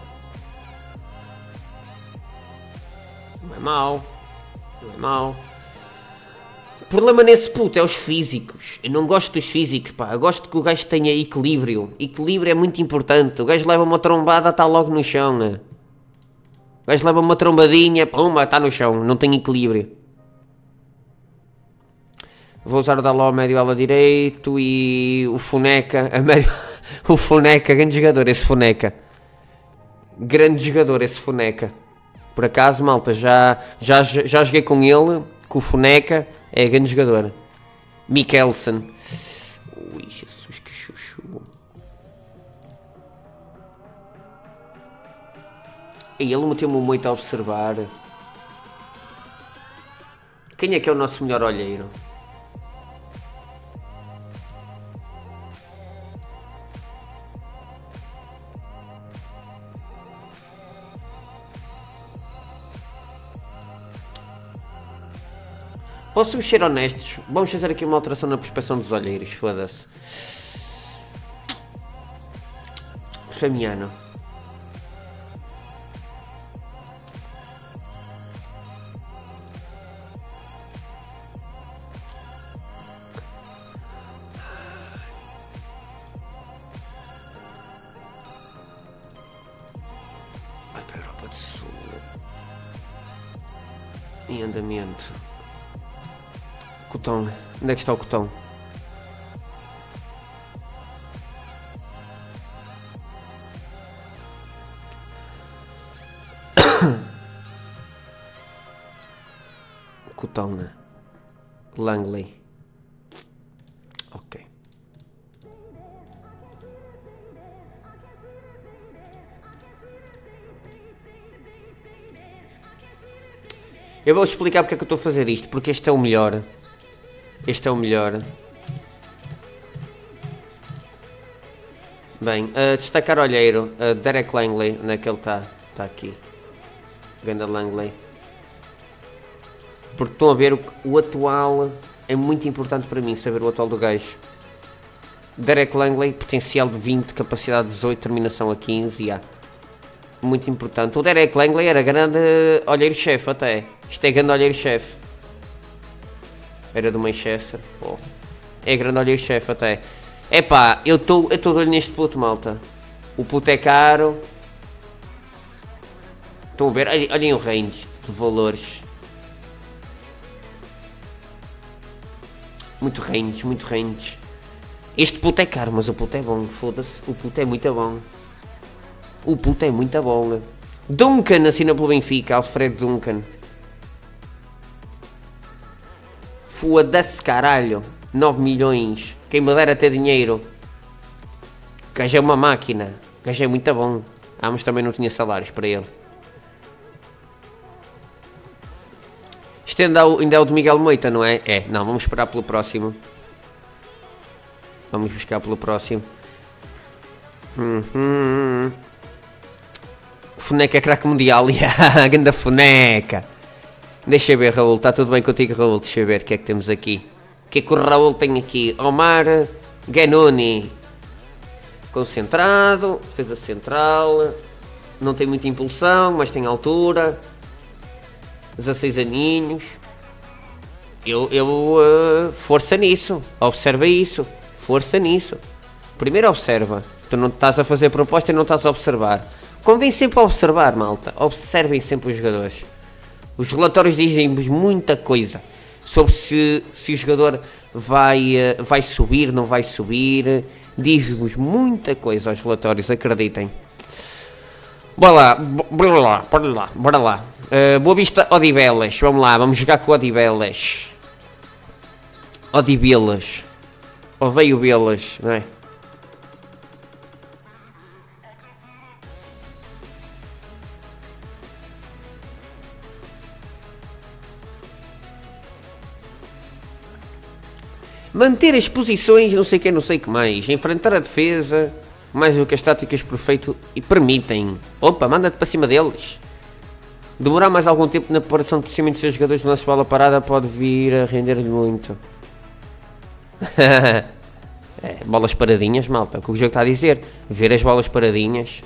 Não é mau. Não é mau. O problema nesse puto é os físicos. Eu não gosto dos físicos, pá. Eu gosto que o gajo tenha equilíbrio. Equilíbrio é muito importante. O gajo leva uma trombada, está logo no chão. Né? O gajo leva uma trombadinha, pumba, está no chão. Não tem equilíbrio. Vou usar o Daló a médio ala direito e o Funeca a médio... O Funeca, grande jogador esse Funeca. Grande jogador esse Funeca. Por acaso, malta, já joguei com ele, com o Funeca. É grande jogador. Mikkelsen. Ui, Jesus, que chuchu. E ele meteu-me muito a observar. Quem é que é o nosso melhor olheiro? Posso ser honestos? Vamos fazer aqui uma alteração na prospeção dos olheiros, foda-se. Famiano. Vai para a Europa do Sul. Em andamento. Cotão. Onde é que está o cotão? Cotão, né? Langley. Ok. Eu vou explicar porque é que eu estou a fazer isto. Porque este é o melhor. Este é o melhor. Bem, destacar olheiro. Derek Langley. Onde é que ele está? Está aqui. Ganda Langley. Porque estão a ver o atual. É muito importante para mim saber o atual do gajo. Derek Langley. Potencial de 20, capacidade de 18, terminação a 15. Yeah. Muito importante. O Derek Langley era grande olheiro-chefe até. Isto é grande olheiro-chefe. Era do Manchester. Pô. É grande olheiro-chefe até. Epá, eu estou de olho neste puto, malta. O puto é caro. Estão a ver? Olhem o range de valores. Muito range, muito range. Este puto é caro, mas o puto é bom. Foda-se. O puto é muito bom. O puto é muito bom. Duncan assina pelo Benfica. Alfredo Duncan. Foda-se, caralho. 9 milhões. Quem me dera ter dinheiro. O gajo é uma máquina. O gajo é muito bom. Ah, mas também não tinha salários para ele. Isto ainda é o de Miguel Moita, não é? É. Não, vamos esperar pelo próximo. Vamos buscar pelo próximo. Funeca é craque mundial. Ganda Funeca. Deixa eu ver, Raul, está tudo bem contigo, Raul? Deixa eu ver o que é que temos aqui. O que é que o Raul tem aqui? Omar Ganoni. Concentrado, defesa central. Não tem muita impulsão, mas tem altura. 16 aninhos. Força nisso. Observa isso. Força nisso. Primeiro observa. Tu não estás a fazer proposta e não estás a observar. Convém sempre a observar, malta. Observem sempre os jogadores. Os relatórios dizem-vos muita coisa sobre se o jogador vai subir, não vai subir. Diz-vos muita coisa aos relatórios, acreditem. Bora lá. Boa Vista, Odivelas. Vamos lá, vamos jogar com Odivelas. Odivelas. Odeio vê-las, não é? Manter as posições, não sei o que, não sei o que mais. Enfrentar a defesa, mais do que as táticas perfeito e permitem. Opa, manda-te para cima deles. Demorar mais algum tempo na preparação de processamento dos seus jogadores do lance de bola parada pode vir a render-lhe muito. Bolas paradinhas, malta. O que o jogo está a dizer? Ver as bolas paradinhas.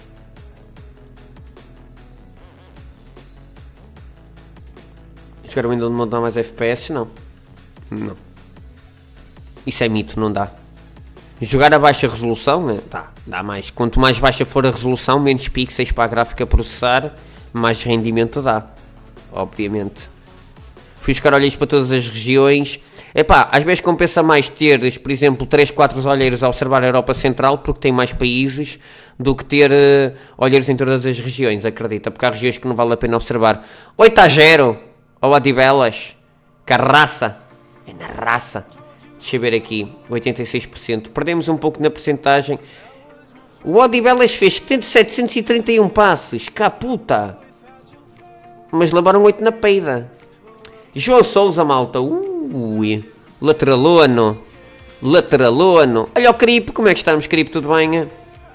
Jogar o Windows não dá mais FPS? Não. Não. Isso é mito, não dá. Jogar a baixa resolução, né? Dá mais. Quanto mais baixa for a resolução, menos pixels para a gráfica processar, mais rendimento dá. Obviamente. Fui buscar olheiros para todas as regiões. Epá, às vezes compensa mais teres, por exemplo, 3, 4 olheiros a observar a Europa Central, porque tem mais países, do que ter olheiros em todas as regiões, acredita. Porque há regiões que não vale a pena observar. 8-0, ou Odivelas. Carraça. É na raça. Deixa eu ver aqui, 86%. Perdemos um pouco na percentagem. O Odivelas fez 731 passes. Caputa. Mas levaram 8 na peida. João Sousa, malta. Ui. Lateralono. Olha o Creep. Como é que estamos, Creep? Tudo bem?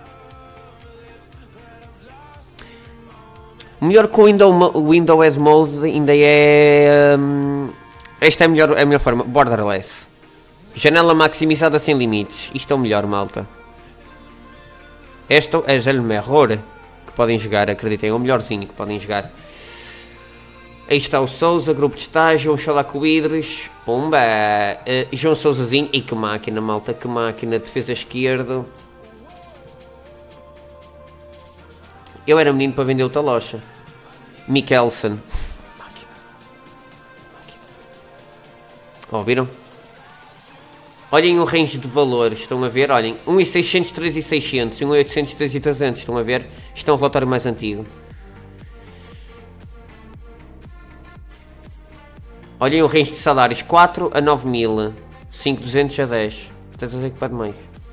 Melhor que o Window Edge Mode ainda é... esta é a melhor forma. Borderless. Janela maximizada sem limites. Isto é o melhor, malta. Este é o melhor que podem jogar, acreditem. É o melhorzinho que podem jogar. Aí está o Sousa, grupo de estágio. Vamos falar com o Idris. Pumba. João Sousazinho. E que máquina, malta. Que máquina. Defesa esquerdo. Eu era menino para vender o Talocha. Mikkelsen. Ouviram? Olhem o range de valores, estão a ver? Olhem, 1.600, 3.600, 1.800, 3.300, estão a ver? Isto é um relatório mais antigo. Olhem o range de salários, 4 a 9.000, 5.200 a 10. Estás a dizer que pode mais?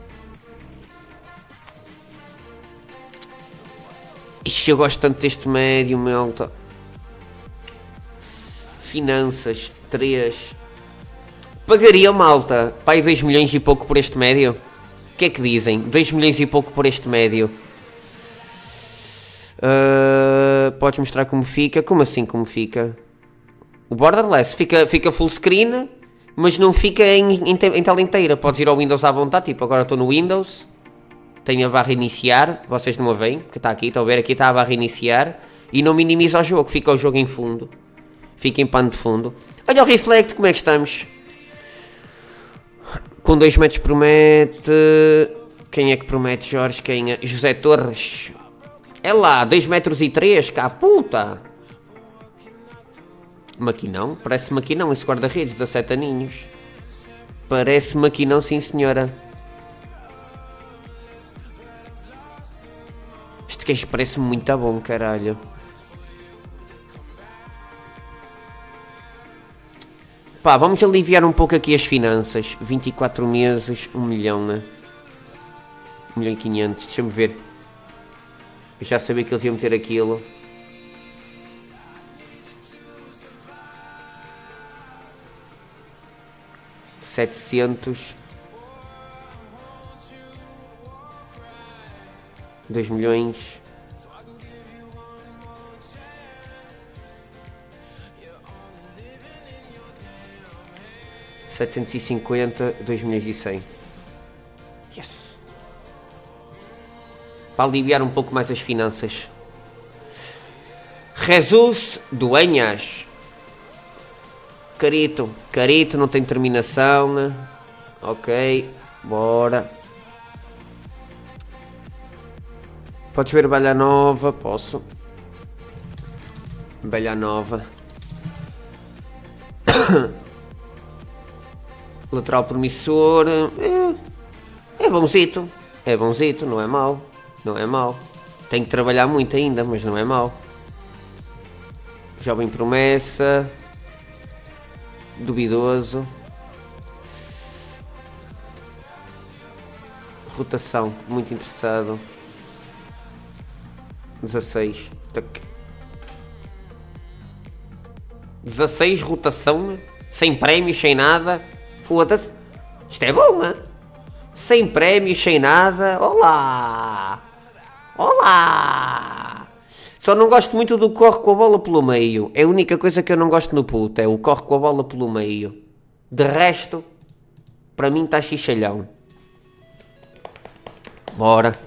Ixi, eu gosto tanto deste médio, malta. Finanças, 3... Pagaria, malta, pai, 2 milhões e pouco por este médio? O que é que dizem? 2 milhões e pouco por este médio. Podes mostrar como fica? Como assim como fica? O Borderless fica full screen, mas não fica em tela inteira. Podes ir ao Windows à vontade, tipo agora estou no Windows. Tenho a barra iniciar, vocês não a veem, que está aqui, estão a ver, aqui está a barra iniciar. E não minimiza o jogo, fica o jogo em fundo. Fica em pano de fundo. Olha o Reflect, como é que estamos? Com 2 metros promete... Quem é que promete, Jorge? Quem é? José Torres. É lá, 2 metros e 3, cá, puta! Maquinão? Parece maquinão esse guarda-redes, 17 aninhos. Parece maquinão, sim senhora. Este queijo parece muito bom, caralho. Pá, vamos aliviar um pouco aqui as finanças. 24 meses, 1 milhão, né? 1 milhão e 500, deixa-me ver. Eu já sabia que eles iam meter aquilo. $700. 2 milhões. $750, 2 milhões e 100. Yes. Para aliviar um pouco mais as finanças. Jesus Duenhas. Carito. Carito, não tem terminação. Ok, bora. Podes ver Belha Nova? Posso. Belha Nova. Lateral promissor. É bonzito. É bonzito, não é mau. Não é mau. Tem que trabalhar muito ainda, mas não é mau. Jovem promessa. Duvidoso. Rotação, muito interessado. 16. Tac. 16 rotação. Sem prémios, sem nada. Foda-se. Isto é bom, hein? Sem prémios, sem nada. Olá! Olá! Só não gosto muito do corre com a bola pelo meio. É a única coisa que eu não gosto no puto. É o corre com a bola pelo meio. De resto, para mim está xixalhão. Bora.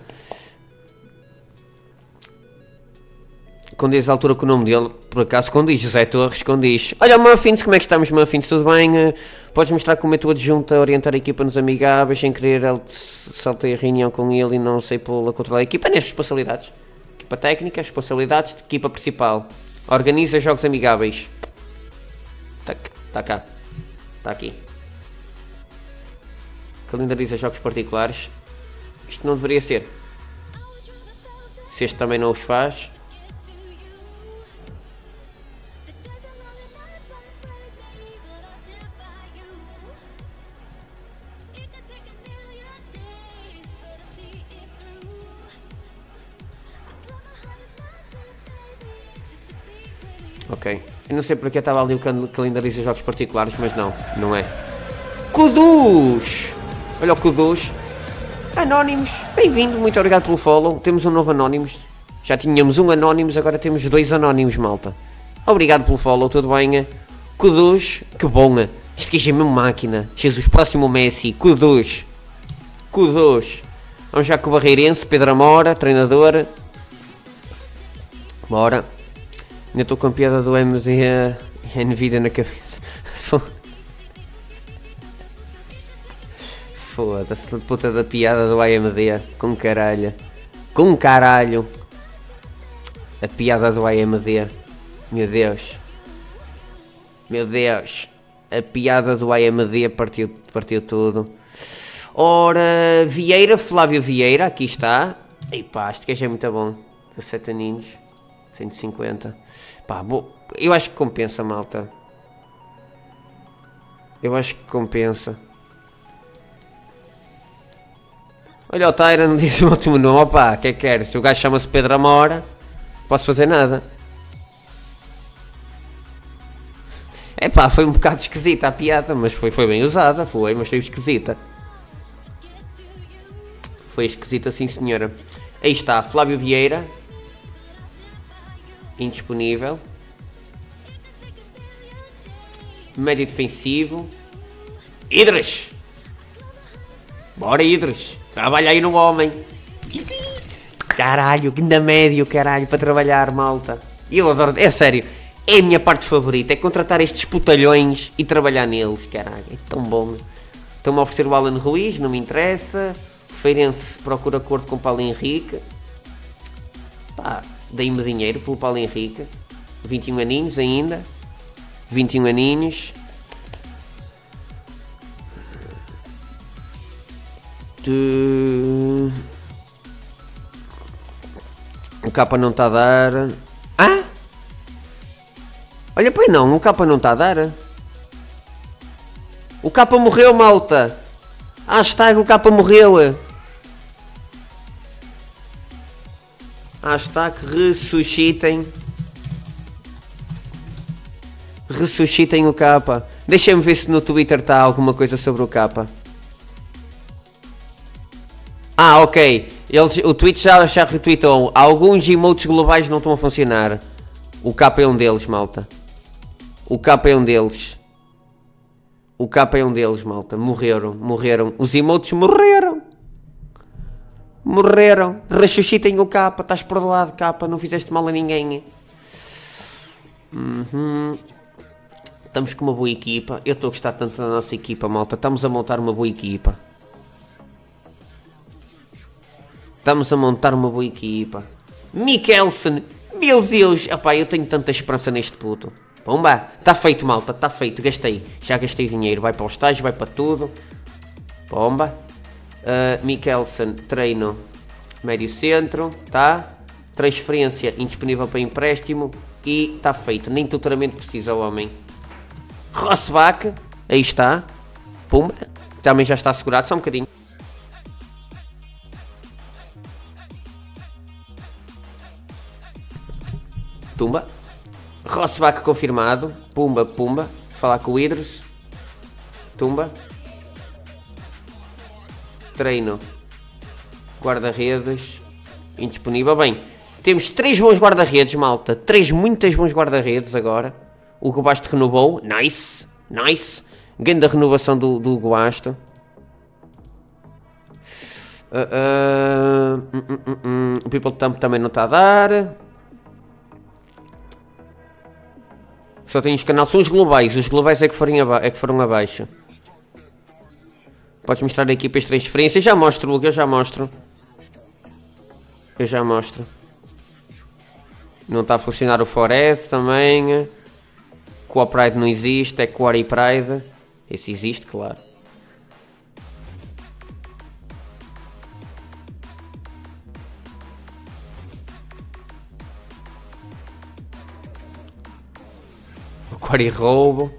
Condiz a altura com o nome dele. Por acaso condiz. José Torres condiz. Olha, Muffins, como é que estamos, Muffins? Tudo bem? Podes mostrar como é tua adjunta a orientar a equipa nos amigáveis. Sem querer, ele saltei a reunião com ele e não sei pô-la controlar a equipa. Nem as responsabilidades. Equipa técnica, responsabilidades de equipa principal. Organiza jogos amigáveis. Tá cá. Tá aqui. Calendariza jogos particulares. Isto não deveria ser. Se este também não os faz. Ok. Eu não sei porque estava ali o calendariza jogos particulares, mas não. Não é. Kudus! Olha o Kudus. Anónimos. Bem-vindo. Muito obrigado pelo follow. Temos um novo Anónimos. Já tínhamos um Anónimos, agora temos 2 Anónimos, malta. Obrigado pelo follow. Tudo bem? Kudus. Que bom. Isto aqui é mesmo máquina. Jesus, próximo Messi. Kudus. Kudus. Vamos já com o Barreirense. Pedro Amora, treinador. Bora. Ainda estou com a piada do MD e a Nvidia na cabeça. Foda-se, puta da piada do AMD. Com caralho. Com caralho. A piada do AMD. Meu Deus. Meu Deus. A piada do AMD partiu tudo. Ora, Vieira, Flávio Vieira, aqui está. Ei pá, este gajo é muito bom. 17 aninhos. 150. Pá, eu acho que compensa, malta. Eu acho que compensa. Olha o Tyron, disse o último nome. Opá, o que é que quer? Se o gajo chama-se Pedro Amora, posso fazer nada. É pá, foi um bocado esquisita a piada, mas foi bem usada, mas foi esquisita. Foi esquisita, sim senhora. Aí está, Flávio Vieira. Indisponível. Médio defensivo. Idris. Bora, Idris. Trabalha aí no homem. Caralho, ainda médio, caralho, para trabalhar, malta. Eu adoro, é sério. É a minha parte favorita, é contratar estes putalhões e trabalhar neles, caralho. É tão bom. Estão-me a oferecer o Alan Ruiz, não me interessa. O Feirense procura acordo com o Paulo Henrique. Pá. Dei-me dinheiro pelo Paulo Henrique. 21 aninhos ainda. 21 aninhos. O capa não está a dar. Ah! Olha, pois não, o capa não está a dar. O capa morreu, malta. Hashtag o capa morreu. Hashtag ressuscitem. Ressuscitem o capa. Deixem-me ver se no Twitter está alguma coisa sobre o capa. Ah, ok. O Twitch já retweetou. Alguns emotes globais não estão a funcionar. O capa é um deles, malta. O capa é um deles. O capa é um deles, malta. Morreram. Os emotes morreram. Ressuscitem o capa. Estás perdoado, capa. Não fizeste mal a ninguém. Estamos com uma boa equipa. Eu estou a gostar tanto da nossa equipa, malta. Estamos a montar uma boa equipa. Estamos a montar uma boa equipa. Mikkelsen. Meu Deus. Epá, eu tenho tanta esperança neste puto. Pumba. Está feito, malta. Está feito. Gastei. Já gastei dinheiro. Vai para o estágio. Vai para tudo. Pomba. Mikkelsen. Treino. Médio centro. Tá. Transferência indisponível para empréstimo. E está feito. Nem tutoramento precisa o homem. Rossbach. Aí está. Pumba. Também já está assegurado. Só um bocadinho. Tumba. Rossbach confirmado. Pumba, pumba. Falar com o Idris. Tumba. Treino. Guarda-redes. Indisponível. Bem, temos 3 bons guarda-redes, malta. 3 muitas bons guarda-redes agora. O Hugo Basto renovou. Nice. Nice. Grande renovação do Hugo Basto. O People Thump também não está a dar. Só tem os canais. São os globais. Os globais é que foram abaixo. Podes mostrar aqui para as transferências. Já mostro, Hugo. Eu já mostro. Não está a funcionar o Fored também. Com a Pride não existe. É Quarry Pride. Esse existe, claro. O Quarry roubo.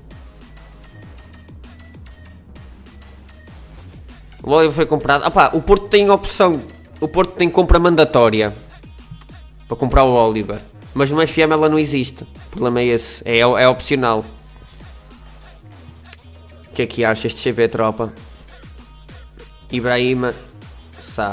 O Oliver foi comprado. Opá, o Porto tem opção. O Porto tem compra mandatória. Para comprar o Oliver. Mas no FM ela não existe. O problema é esse. É opcional. O que é que achas? Deixa eu ver, tropa. Ibrahima Sá.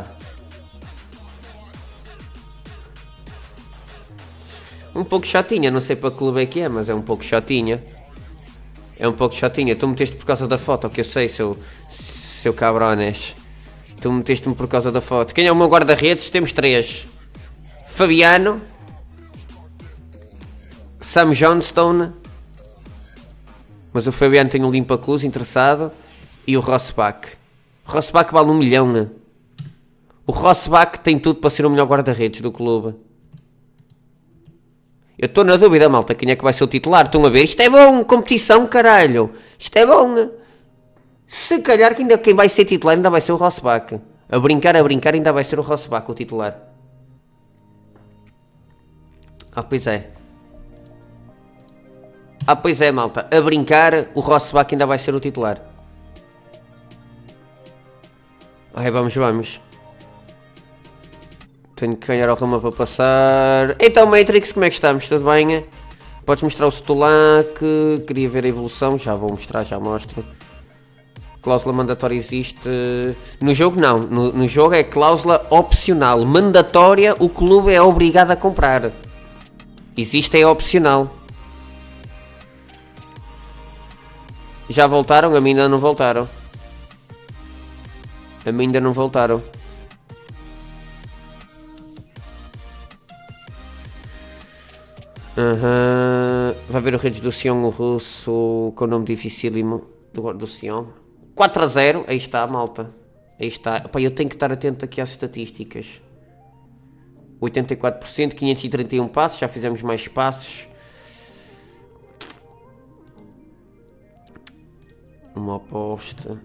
Um pouco chatinha. Não sei para que clube é que é, mas é um pouco chatinha. É um pouco chatinha. Tu meteste por causa da foto, que eu sei, seu cabrones. Tu meteste-me por causa da foto. Quem é o meu guarda-redes? Temos 3. Fabiano. Sam Johnstone. Mas o Fabiano tem o Limpacus interessado. E o Rossbach. O Rossbach vale 1 milhão. O Rossbach tem tudo para ser o melhor guarda-redes do clube. Eu estou na dúvida, malta. Quem é que vai ser o titular? Estão a ver? Isto é bom. Competição, caralho. Isto é bom. Se calhar que ainda quem vai ser titular ainda vai ser o Rossbach. A brincar ainda vai ser o Rossbach o titular. Pois é. Pois é, malta. A brincar, o Rossbach ainda vai ser o titular. Vamos. Tenho que ganhar a Roma para passar. Então, Matrix, como é que estamos? Tudo bem? Podes mostrar o Stolac. Queria ver a evolução. Já vou mostrar, já mostro. Cláusula mandatória existe. No jogo não. No jogo é cláusula opcional. Mandatória, o clube é obrigado a comprar. Existe é opcional. Já voltaram? A mim ainda não voltaram. Vai ver o Redes do Sion, o russo, com o nome dificílimo do Sion. 4-0, aí está, malta. Aí está. Epá, eu tenho que estar atento aqui às estatísticas. 84%, 531 passos, já fizemos mais passos. Uma aposta.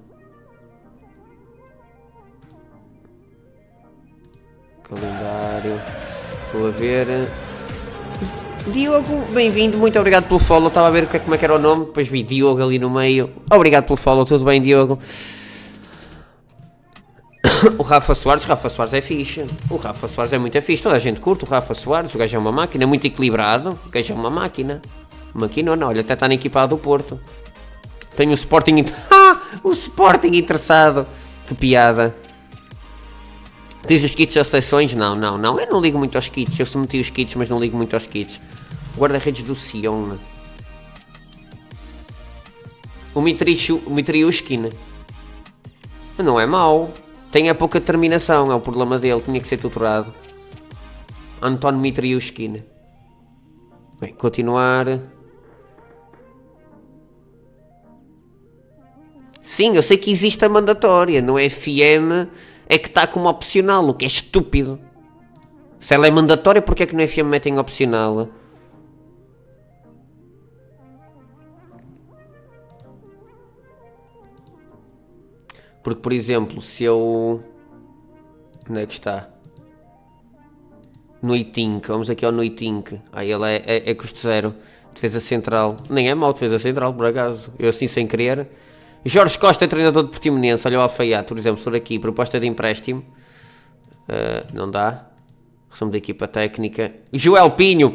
Calendário. Estou a ver. Diogo, bem-vindo, muito obrigado pelo follow. Estava a ver como é que era o nome, depois vi Diogo ali no meio. Obrigado pelo follow, tudo bem, Diogo? O Rafa Soares é fixe. O Rafa Soares é muito fixe, toda a gente curte o Rafa Soares. O gajo é uma máquina, muito equilibrado. O gajo é uma máquina. Máquina não, olha, até está na equipada do Porto. Tenho o Sporting. O Sporting interessado. Que piada. Tens os kits das seleções? Não. Eu não ligo muito aos kits. Eu só meti os kits, mas não ligo muito aos kits. Guarda-redes do Sion. O Mitriushkin. Não é mau. Tem a pouca determinação. É o problema dele. Tinha que ser tutorado. Anton Mitriushkin. Bem, continuar. Sim, eu sei que existe a mandatória. No FM é que está como opcional, o que é estúpido. Se ela é mandatória, porque é que no FM metem opcional? Porque, por exemplo, se eu... Onde é que está? Noitink, vamos aqui ao Noitink. Aí ele é custo zero. Defesa central. Nem é mau defesa central, por acaso. Eu assim sem querer. Jorge Costa, treinador de Portimonense. Olha o Alfaiate, por exemplo, por aqui. Proposta de empréstimo. Não dá. Resumo da equipa técnica. Joel Pinho.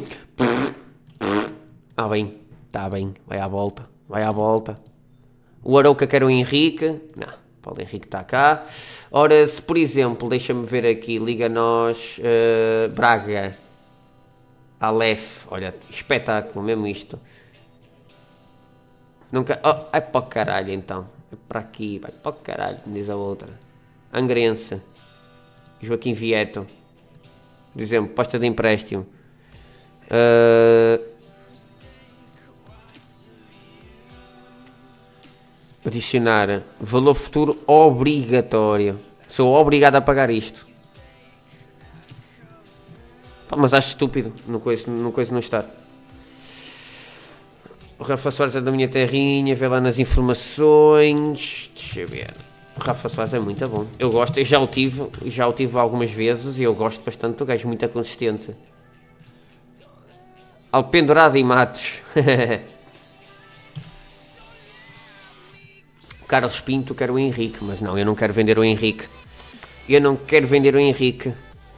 Ah, bem. Está bem. Vai à volta. Vai à volta. O Arouca quer o Henrique. Não. Paulo Henrique está cá. Ora, se por exemplo, deixa-me ver aqui, Liga-nos, Braga, Aleph, olha, espetáculo, mesmo isto. Nunca, oh, é para o caralho então, é para aqui, vai para o caralho, como diz a outra. Angrense, Joaquim Vieto, por exemplo, posta de empréstimo. Adicionar valor futuro obrigatório. Sou obrigado a pagar isto. Pá, mas acho estúpido. Não coisa não estar. O Rafa Soares é da minha terrinha. Vê lá nas informações. Deixa eu ver. O Rafa Soares é muito bom. Eu gosto. Eu já o tive algumas vezes. E eu gosto bastante do gajo. Muito consistente. Alpendurado e Matos. Carlos Pinto quer o Henrique, mas não, eu não quero vender o Henrique. Eu não quero vender o Henrique.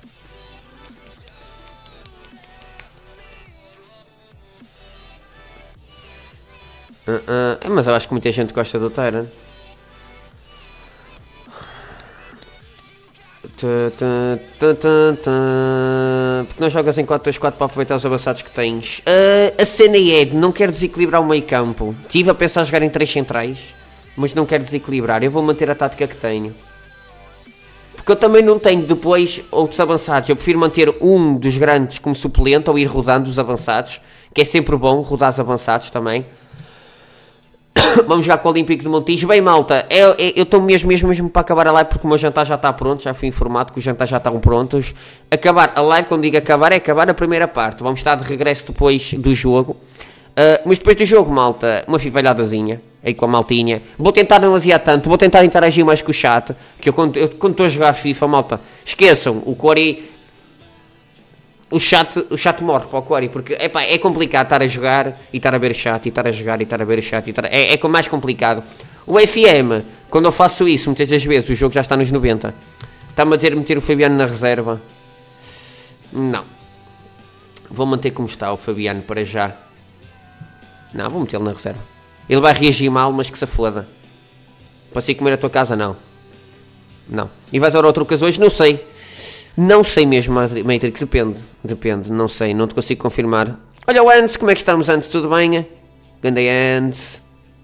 Mas eu acho que muita gente gosta do Tyron. Porque não jogas em 4-2-4 para aproveitar os avançados que tens. A cena é, não quero desequilibrar o meio campo. Estive a pensar jogar em 3 centrais, mas não quero desequilibrar. Eu vou manter a tática que tenho. Porque eu também não tenho depois outros avançados. Eu prefiro manter um dos grandes como suplente ou ir rodando os avançados, que é sempre bom rodar os avançados também. Vamos jogar com o Olímpico de Montijo. Bem, malta, eu estou mesmo para acabar a live, porque o meu jantar já está pronto. Já fui informado que os jantares já estão prontos. Acabar a live, quando digo acabar, é acabar a primeira parte. Vamos estar de regresso depois do jogo. Mas depois do jogo, malta, uma fivelhadazinha aí com a maltinha. Vou tentar não aziar tanto, vou tentar interagir mais com o chat. Que eu quando estou a jogar FIFA, malta, esqueçam, o Quarry, o chat morre para o Quarry, porque epá, é complicado estar a jogar e estar a ver o chat, e estar a jogar e estar a ver o chat, é mais complicado. O FM, quando eu faço isso, muitas das vezes o jogo já está nos 90. Está-me a dizer meter o Fabiano na reserva. Não. Vou manter como está o Fabiano para já. Não, vou metê-lo na reserva. Ele vai reagir mal, mas que se foda. Posso ir comer a tua casa? Não. Não. E vais ao outro caso hoje? Não sei. Não sei mesmo, Matrix. Depende. Não sei. Não te consigo confirmar. Olha o Andes. Como é que estamos, Andes? Tudo bem? Ganda Andes.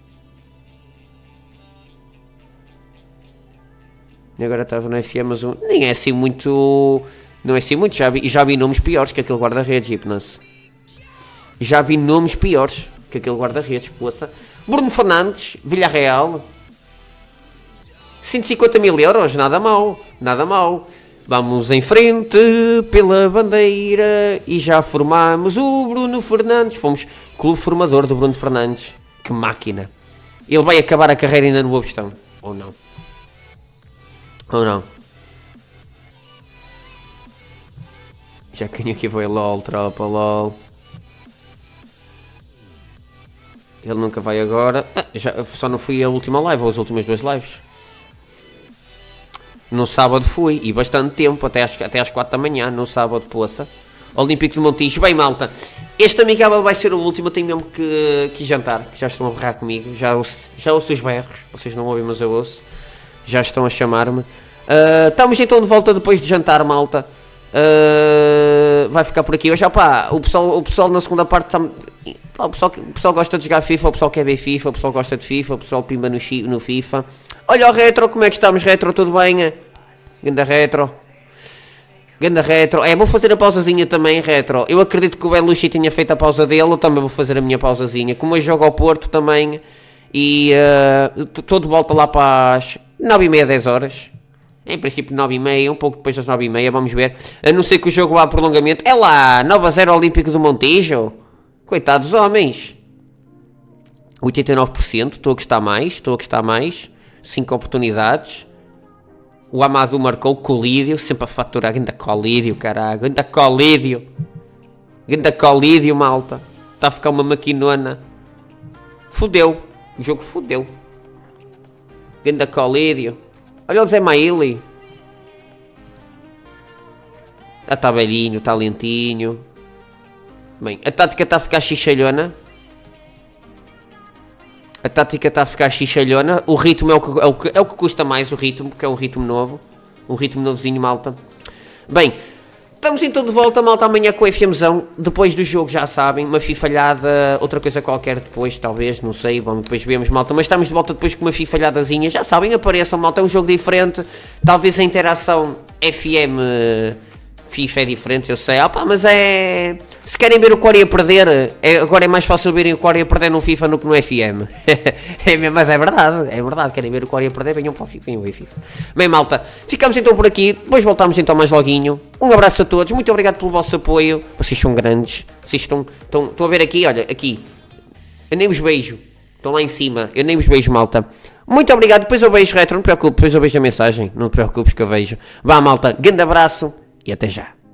E agora estava no FM, mas nem é assim muito... Não é assim muito. Já vi nomes piores que aquele guarda-redes, Hipnose. Já vi nomes piores que aquele guarda-redes, poça. Bruno Fernandes, Villarreal. 150 mil euros, nada mal, nada mal. Vamos em frente pela bandeira e já formamos o Bruno Fernandes. Fomos clube formador do Bruno Fernandes. Que máquina. Ele vai acabar a carreira ainda no Boa Vistão. Ou não? Ou não? Já quem aqui foi LOL, tropa, LOL. Ele nunca vai agora. Só não fui a última live, ou as últimas 2 lives. No sábado fui, e bastante tempo, até às 4 da manhã, no sábado, poça. Olímpico de Montijo. Bem, malta, este amigável vai ser o último, eu tenho mesmo que jantar, que já estão a berrar comigo, já ouço os berros, vocês não ouvem, mas eu ouço. Já estão a chamar-me. Estamos então de volta depois de jantar, malta. Vai ficar por aqui. Hoje, opá, o pessoal na segunda parte está... O pessoal gosta de jogar FIFA, o pessoal quer ver FIFA, o pessoal gosta de FIFA, o pessoal pimba no FIFA. Olha o Retro, como é que estamos, Retro? Tudo bem? Ganda Retro. Vou fazer a pausazinha também, Retro. Eu acredito que o Belushi tinha feito a pausa dele, eu também vou fazer a minha pausazinha. Como eu jogo ao Porto também, E estou de volta lá para as 9h30, 10 horas. Em princípio 9h30, um pouco depois das 9h30, vamos ver. A não ser que o jogo vá a prolongamento. É lá, 9-0 Olímpico do Montijo. Coitados homens. 89%, estou a gostar mais. 5 oportunidades. O Amadou marcou, Colídio, sempre a faturar. Ganda Colídio, caralho. Ganda Colídio, malta. Está a ficar uma maquinona. Fudeu. O jogo fudeu. Ganda Colídio. Olha o Zé Maíli. Está velhinho, está lentinho. Bem, a tática está a ficar xixalhona. O ritmo é o que custa mais, o ritmo, porque é um ritmo novo. Um ritmo novozinho, malta. Bem, estamos então de volta, malta, amanhã com o FMzão. Depois do jogo, já sabem, uma fifalhada, outra coisa qualquer depois, talvez, não sei, vamos depois vemos, malta. Mas estamos de volta depois com uma fifalhadazinha, já sabem, apareçam, malta, é um jogo diferente. Talvez a interação FM FIFA é diferente, eu sei. Mas é... Se querem ver o Coreia perder, agora é mais fácil verem o Coreia perder no FIFA do que no FM. Mas é verdade. Querem ver o Coreia perder, venham para o FIFA, venham ao FIFA. Bem, malta, ficamos então por aqui. Depois voltamos então mais loguinho. Um abraço a todos, muito obrigado pelo vosso apoio. Vocês são grandes. Vocês estão a ver aqui, olha, aqui. Eu nem vos beijo. Estão lá em cima, eu nem vos beijo, malta. Muito obrigado, depois eu beijo retro, não te preocupes, depois eu beijo a mensagem. Não te preocupes que eu vejo. Vá, malta, grande abraço e até já.